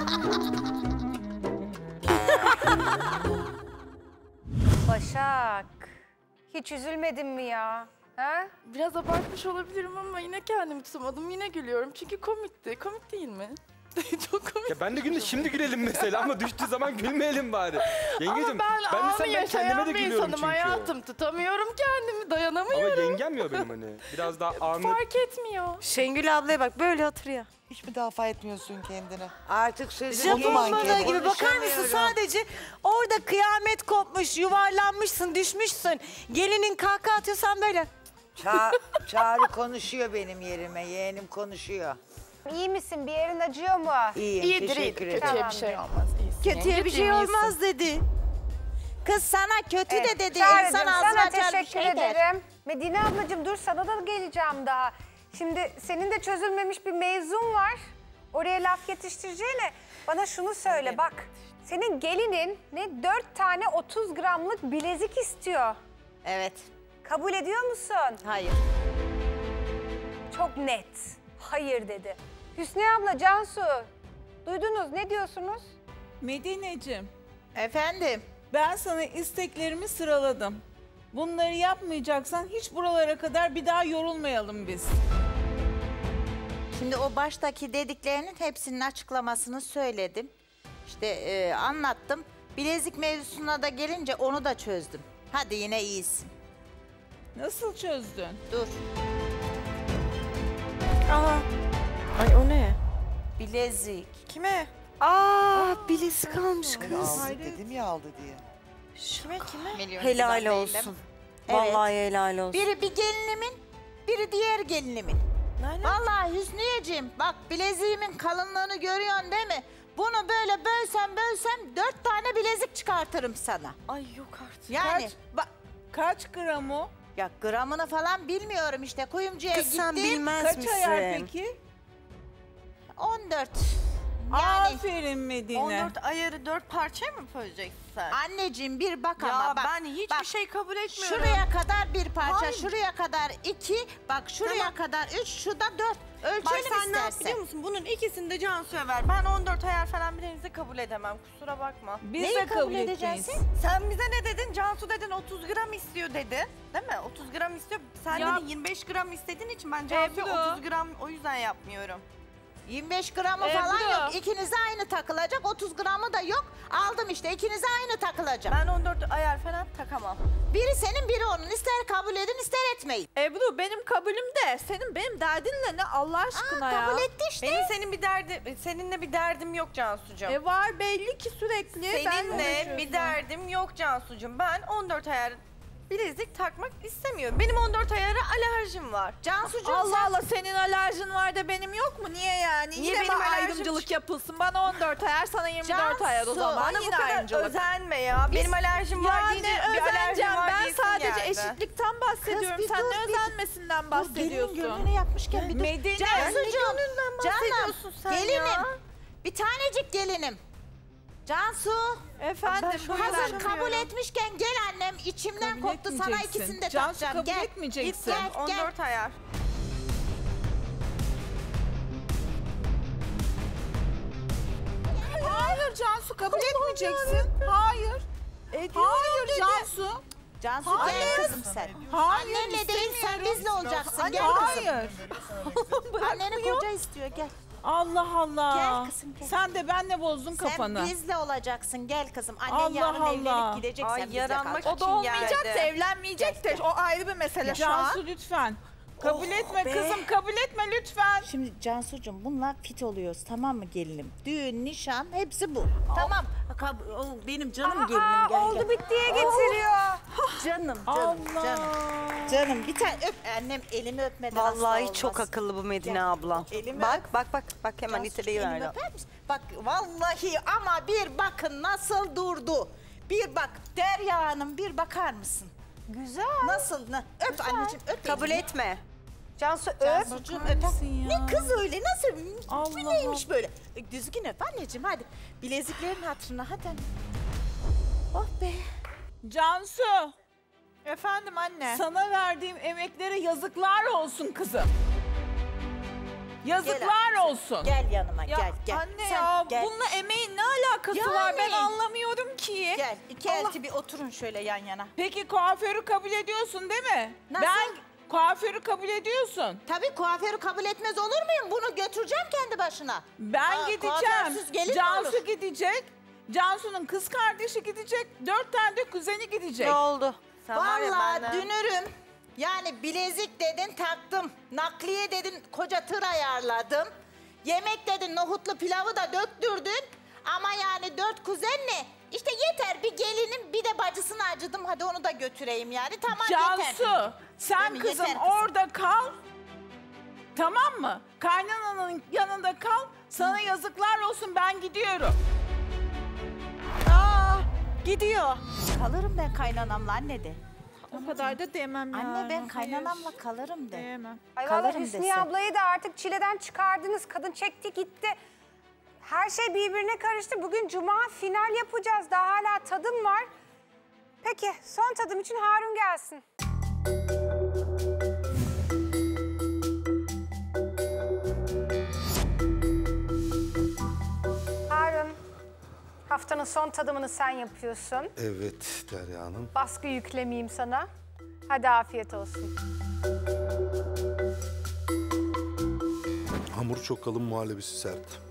Başak. Hiç üzülmedin mi ya? Ha? Biraz abartmış olabilirim ama yine kendimi tutamadım. Yine gülüyorum çünkü komikti. Komik değil mi? Çok komik. Ya ben de şimdi gülelim mesela ama düştüğü zaman gülmeyelim bari. Yengeciğim Ama ben de anı senden kendime yaşayan de bir gülüyorum insanım çünkü. hayatım. Tutamıyorum kendimi, dayanamıyorum. Ama yengem ya benim hani. Biraz daha anı... Fark etmiyor. Şengül ablaya bak böyle oturuyor. Hiç müdafaa etmiyorsun kendine. Artık sözü Japon balığı manken. gibi bakar mısın sadece orada kıyamet kopmuş, yuvarlanmışsın, düşmüşsün. Gelinin kahkaha atıyorsan böyle. Çağrı konuşuyor benim yerime. Yeğenim konuşuyor. İyi misin? Bir yerin acıyor mu? İyiyim, İyidir, teşekkür iyidir. ederim. Kötüye bir şey olmaz. İyisin. Kötüye bir şey olmaz dedi. Kız sana kötü de dedi. Çağrı'cığım, İnsan ağzını sana açar bir teşekkür şey der. ederim. Medine ablacığım dur sana da geleceğim daha. Şimdi senin de çözülmemiş bir mevzun var. Oraya laf yetiştireceğine bana şunu söyle bak. Senin gelinin ne 4 tane 30 gramlık bilezik istiyor. Evet. Kabul ediyor musun? Hayır. Çok net. Hayır dedi. Hüsnü abla, Cansu duydunuz ne diyorsunuz? Medineciğim, Efendim? ben sana isteklerimi sıraladım. Bunları yapmayacaksan hiç buralara kadar bir daha yorulmayalım biz. Şimdi o baştaki dediklerinin hepsinin açıklamasını söyledim. İşte anlattım. Bilezik mevzusuna da gelince onu da çözdüm. Hadi yine iyisin. Nasıl çözdün? Dur. Aa. Ay o ne? Bilezik. Kime? Bilezik almış kız. Aldı dedim ya aldı diye. Kime? Helal olsun. Evet. Vallahi helal olsun. Biri bir gelinimin, biri diğer gelinimin. Vallahi Hüsniyeciğim bak bileziğimin kalınlığını görüyorsun değil mi? Bunu böyle bölsem 4 tane bilezik çıkartırım sana. Ay yok artık. Yani Kaç gramı? Ya gramını falan bilmiyorum işte. Kuyumcuya Kız gittim. sen bilmez Kaç misin? ayar peki? 14. Aferin Medine. 14 ayarı 4 parçaya mı böleceksin sen? Anneciğim bir bak Ya ama bak. ben hiçbir şey kabul etmiyorum. Şuraya kadar bir parça, Hayır. şuraya kadar 2, bak şuraya kadar 3, şu da 4. Ölçelim Bak sen ne yap istersen. biliyor musun? Bunun ikisini de Cansu'ya ver. Ben 14 ayar falan birinizi kabul edemem. Kusura bakma. Biz Neyi de kabul edeceksin? Sen bize ne dedin? Cansu dedin 30 gram istiyor dedin. Değil mi? 30 gram istiyor. Sen Ya- dedin 25 gram istediğin için ben Cansu'ya Ebru. 30 gram o yüzden yapmıyorum. 25 gramı falan yok. İkinize aynı takılacak. 30 gramı da yok. Aldım işte. İkinize aynı takılacak. Ben 14 ayar falan takamam. Biri senin biri onun. İster kabul edin ister etmeyin. Ebru benim kabulüm de senin derdinle ne Allah aşkına ya. Kabul etti işte. Seninle bir derdim yok Cansu'cum. Var belli ki sürekli. Seninle bir derdim yok Cansu'cum. Ben 14 ayar bilezik takmak istemiyorum. Benim 14 ayara alerjim var. Cansu'cum Allah Allah senin alerjin var da benim yok mu? Niye yani? Niye Yine mi benim alerjim ayrımcılık yapılsın? Bana 14 ayar sana 24 ayar o zaman. Bana bu Yine kadar ayrımcılık. özenme ya. Benim alerjim var Ya deyince ne bir alerjim özeneceğim? var Ben diyesin sadece geldi. eşitlikten bahsediyorum. Kız, bir Sen dur, ne bir- özenmesinden bahsediyorsun? Gelinin gönlünü yapmışken bir dur. Medine. Cansu'cum. bahsediyorsun sen gelinim. ya? Bir tanecik gelinim. Cansu. Efendim. Hazır kabul etmişken gel annem. İçimden Kabul koptu sana etmeyeceksin. ikisini de Cansu, takacağım. kabul Gel. etmeyeceksin. Gel, gel. 14 ayar. Hayır Cansu kabul etmeyeceksin. Hayır. Hayır Cansu. Cansu Hayır. gel kızım sen. Hayır, Annenle değil sen istemiyorum. bizle olacaksın. Anne, Gel kızım. hayır. Anneni koca istiyor gel. Allah Allah. Gel kızım, gel. Sen de benle bozdun kafanı. Sen bizle olacaksın gel kızım. Annen Allah yarın Allah. evlenip gidecek Ay, sen bizle yaranmak kalacaksın. O da olmayacak da evlenmeyecek de o ayrı bir mesele şu an. Cansu lütfen. Kabul Oh etme be. kızım kabul etme lütfen. Şimdi Cansu'cum bununla fit oluyoruz tamam mı gelinim? Düğün, nişan hepsi bu. Tamam. Benim canım gelinim gel Oldu gel. bittiye getiriyor. Canım Allah. Canım bir tane öp. Annem elimi öpmeden asla Vallahi olmaz. çok akıllı bu Medine Gel. abla. Elimi Bak öp. bak bak bak hemen Cansu'cum, niteliği elimi verdi. öper misin? Bak vallahi ama bir bakın nasıl durdu. Bir bak Derya Hanım bir bakar mısın? Güzel. Nasıl? Öp anneciğim öp. Kabul elimi. etme. Cansu öp. Cansu'cum öper. mısın ya? Ne kız öyle nasıl? Allah Bu neymiş böyle? Düzgün öp anneciğim hadi. Bileziklerin hatırına hadi. Oh be. Cansu. Efendim anne. Sana verdiğim emeklere yazıklar olsun kızım. Yazıklar olsun. Gel yanıma Ya gel gel. anne Sen ya gel. bununla emeğin ne alakası var ben Yani. anlamıyorum ki. Gel iki elti bir oturun şöyle yan yana. Peki kuaförü kabul ediyorsun değil mi? Nasıl? Ben kuaförü kabul ediyorsun. Tabii kuaförü kabul etmez olur muyum? Bunu götüreceğim kendi başına. Ben Kuaförsüz gideceğim. gelin mi Cansu olur? gidecek. Cansu'nun kız kardeşi gidecek. 4 tane de kuzeni gidecek. Ne oldu? Sen var ya Vallahi benden- dünürüm. Yani bilezik dedin taktım. Nakliye dedin koca tır ayarladım. Yemek dedin nohutlu pilavı da döktürdün. Ama yani 4 kuzenle işte yeter bir gelinim bir de bacısını acıdım. Hadi onu da götüreyim yani tamam yeter. Cansu sen Değil mi? kızım Yeter kızım. orada kal. Tamam mı? Kaynananın yanında kal. Sana yazıklar olsun ben gidiyorum. Gidiyor. Kalırım ben kaynanamla anne de. O kadar da demem ya. Anne ben kaynanamla kalırım de. Diyemem. Ay vallahi Kalırım Hüsniye dese. ablayı da artık çileden çıkardınız. Kadın çekti gitti. Her şey birbirine karıştı. Bugün cuma final yapacağız. Daha hala tadım var. Peki son tadım için Harun gelsin. Harun, haftanın son tadımını sen yapıyorsun. Evet Derya Hanım. Baskı yüklemeyeyim sana. Hadi afiyet olsun. Hamuru çok kalın, muhallebisi sert.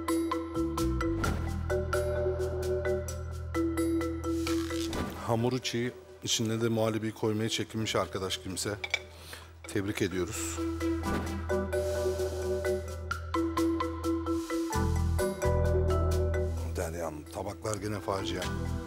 Hamuru çiğ, içine de muhallebiyi koymaya çekinmiş arkadaş kimse. Tebrik ediyoruz. Derya Hanım, tabaklar gene facia.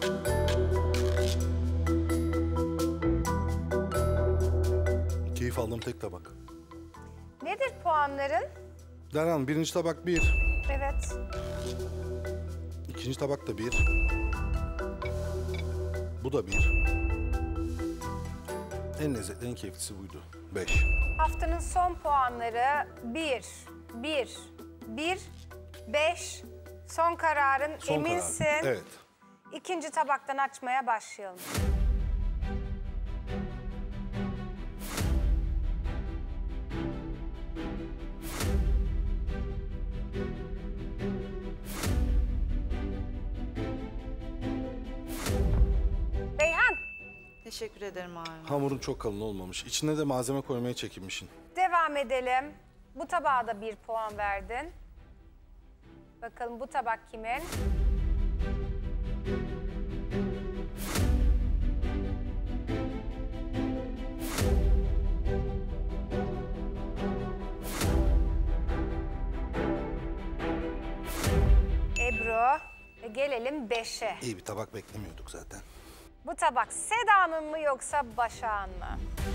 Keyif aldığım tek tabak. Nedir puanların? Derya Hanım, birinci tabak 1. Evet. İkinci tabak da 1. Bu da 1. En lezzetli, en keyiflisi buydu. 5. Haftanın son puanları 1, 1, 1, 5. Son kararın Son eminsin. kararım, evet. İkinci tabaktan açmaya başlayalım. Beyhan, Teşekkür ederim Harun. Hamurun çok kalın olmamış. İçine de malzeme koymaya çekinmişsin. devam edelim. Bu tabağa da 1 puan verdin. Bakalım bu tabak kimin? Ebru. Ve gelelim 5'e. İyi bir tabak beklemiyorduk zaten. Bu tabak Seda'nın mı yoksa Başak'ın mı?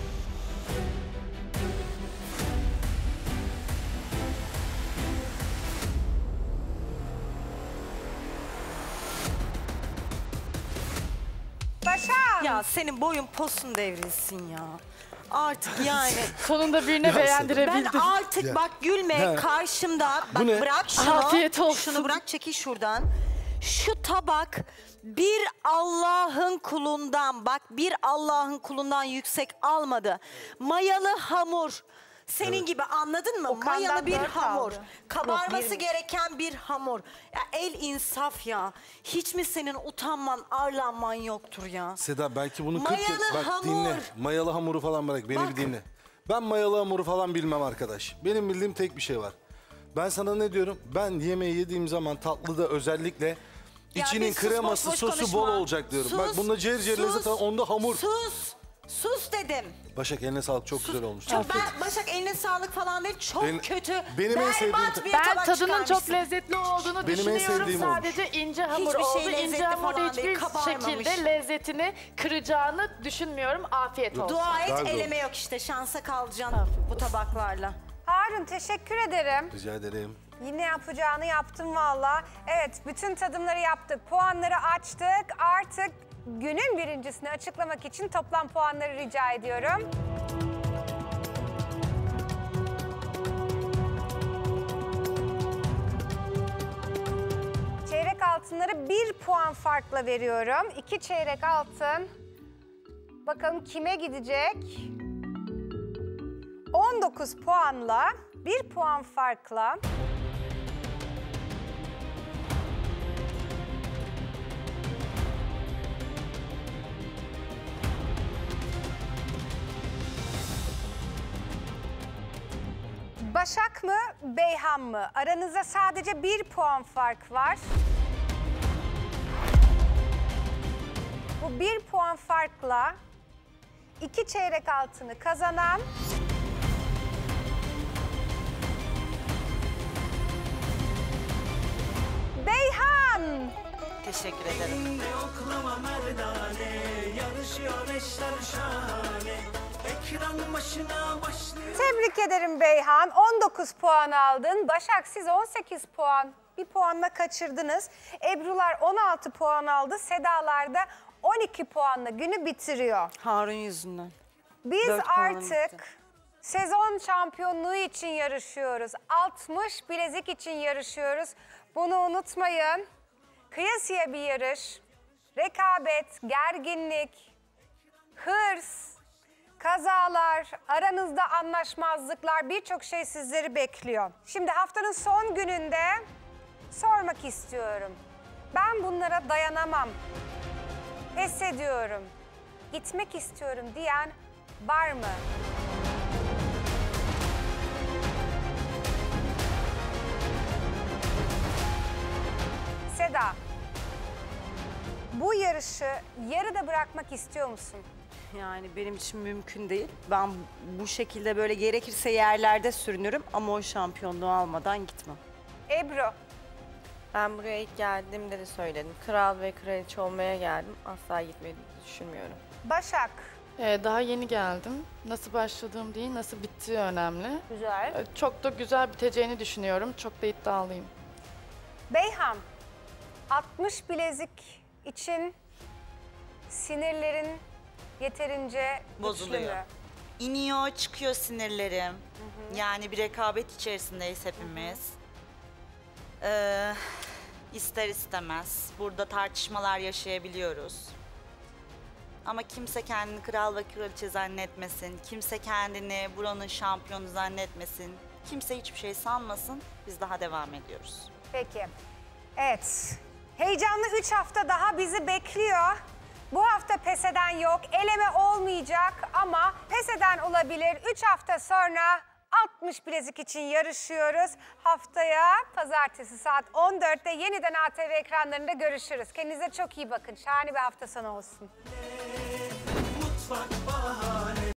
Başak! Ya senin boyun posun devrilsin ya. Artık yani. Sonunda birine beğendirebildim. Ben artık Ya. bak gülme Ha. karşımda. Bu Bak ne? bırak şunu. Afiyet olsun. Şunu bırak çekil şuradan. Şu tabak bir Allah'ın kulundan bak bir Allah'ın kulundan yüksek almadı. Mayalı hamur. Senin gibi anladın mı? Okan'dan Mayalı bir 4 hamur. aldı. Kabarması Yok, 1'miş. gereken bir hamur. Ya el insaf ya. Hiç mi senin utanman, arlanman yoktur ya? Seda belki bunu 40 Mayalı yıl... Bak hamur. dinle. Mayalı hamuru falan bırak. Beni bir dinle. Ben mayalı hamuru falan bilmem arkadaş. Benim bildiğim tek bir şey var. Ben sana ne diyorum? Ben yemeği yediğim zaman tatlıda özellikle içinin bir sus, kreması, boş boş sosu konuşma. bol olacak diyorum. Sus, Bak bunda ciğer sus, lezzet onda hamur. Sus. Sus dedim. Başak eline sağlık çok güzel olmuş. Ya ben Başak eline sağlık falan değil. Çok kötü. benim en sevdiğim berbat bir Ben tabak tadının çok çıkarmışsın. lezzetli olduğunu Benim en düşünüyorum. sevdiğim olmuş. Sadece ince hamur Hiçbir şey oldu. lezzetli İnce hamurda falan değil, hiçbir kabarmamış. şekilde lezzetini kıracağını düşünmüyorum. Afiyet olsun. Dua et Pardon. eleme yok işte. Şansa kalacaksın bu tabaklarla. Harun teşekkür ederim. Rica ederim. Yine yapacağını yaptın valla. Evet, bütün tadımları yaptık. Puanları açtık. Artık günün birincisini açıklamak için toplam puanları rica ediyorum. Çeyrek altınları 1 puan farkla veriyorum. 2 çeyrek altın. Bakalım kime gidecek? 19 puanla, 1 puan farkla. Başak mı, Beyhan mı? Aranızda sadece 1 puan fark var. Bu 1 puan farkla 2 çeyrek altını kazanan Beyhan. Teşekkür ederim. Yoklama merdane, yarışıyor eşler şahane. Ekran başına başlıyor. Tebrik ederim Beyhan. 19 puan aldın. Başak siz 18 puan. Bir puanla kaçırdınız. Ebrular 16 puan aldı. Sedalar da 12 puanla günü bitiriyor. Harun yüzünden. Biz 4 puanla artık bitti. sezon şampiyonluğu için yarışıyoruz. 60 bilezik için yarışıyoruz. Bunu unutmayın. Kıyasıya bir yarış. Rekabet, gerginlik, hırs, kazalar, aranızda anlaşmazlıklar, birçok şey sizleri bekliyor. Şimdi haftanın son gününde sormak istiyorum. Ben bunlara dayanamam, pes ediyorum, gitmek istiyorum diyen var mı? Seda, bu yarışı yarıda bırakmak istiyor musun? Yani benim için mümkün değil. Ben bu şekilde böyle gerekirse yerlerde sürünürüm ama o şampiyonluğu almadan gitmem. Ebru. Ben buraya ilk geldiğimde de söyledim. Kral ve kraliçe olmaya geldim. Asla gitmeyi düşünmüyorum. Başak. Daha yeni geldim. Nasıl başladığım değil, nasıl bittiği önemli. Güzel. Çok da güzel biteceğini düşünüyorum. Çok da iddialıyım. Beyhan, 60 bilezik için sinirlerin yeterince güçlü Bozuluyor. mü? İniyor, çıkıyor sinirlerim. Yani bir rekabet içerisindeyiz hepimiz. İster istemez. Burada tartışmalar yaşayabiliyoruz. Ama kimse kendini kral ve kraliçe zannetmesin. Kimse kendini buranın şampiyonu zannetmesin. Kimse hiçbir şey sanmasın. Biz daha devam ediyoruz. Peki. Evet. Heyecanlı 3 hafta daha bizi bekliyor. Bu hafta pes eden yok. Eleme olmayacak ama pes eden olabilir. 3 hafta sonra 60 bilezik için yarışıyoruz. Haftaya pazartesi saat 14'te yeniden ATV ekranlarında görüşürüz. Kendinize çok iyi bakın. Şahane bir hafta sonu olsun. Mutfak bahar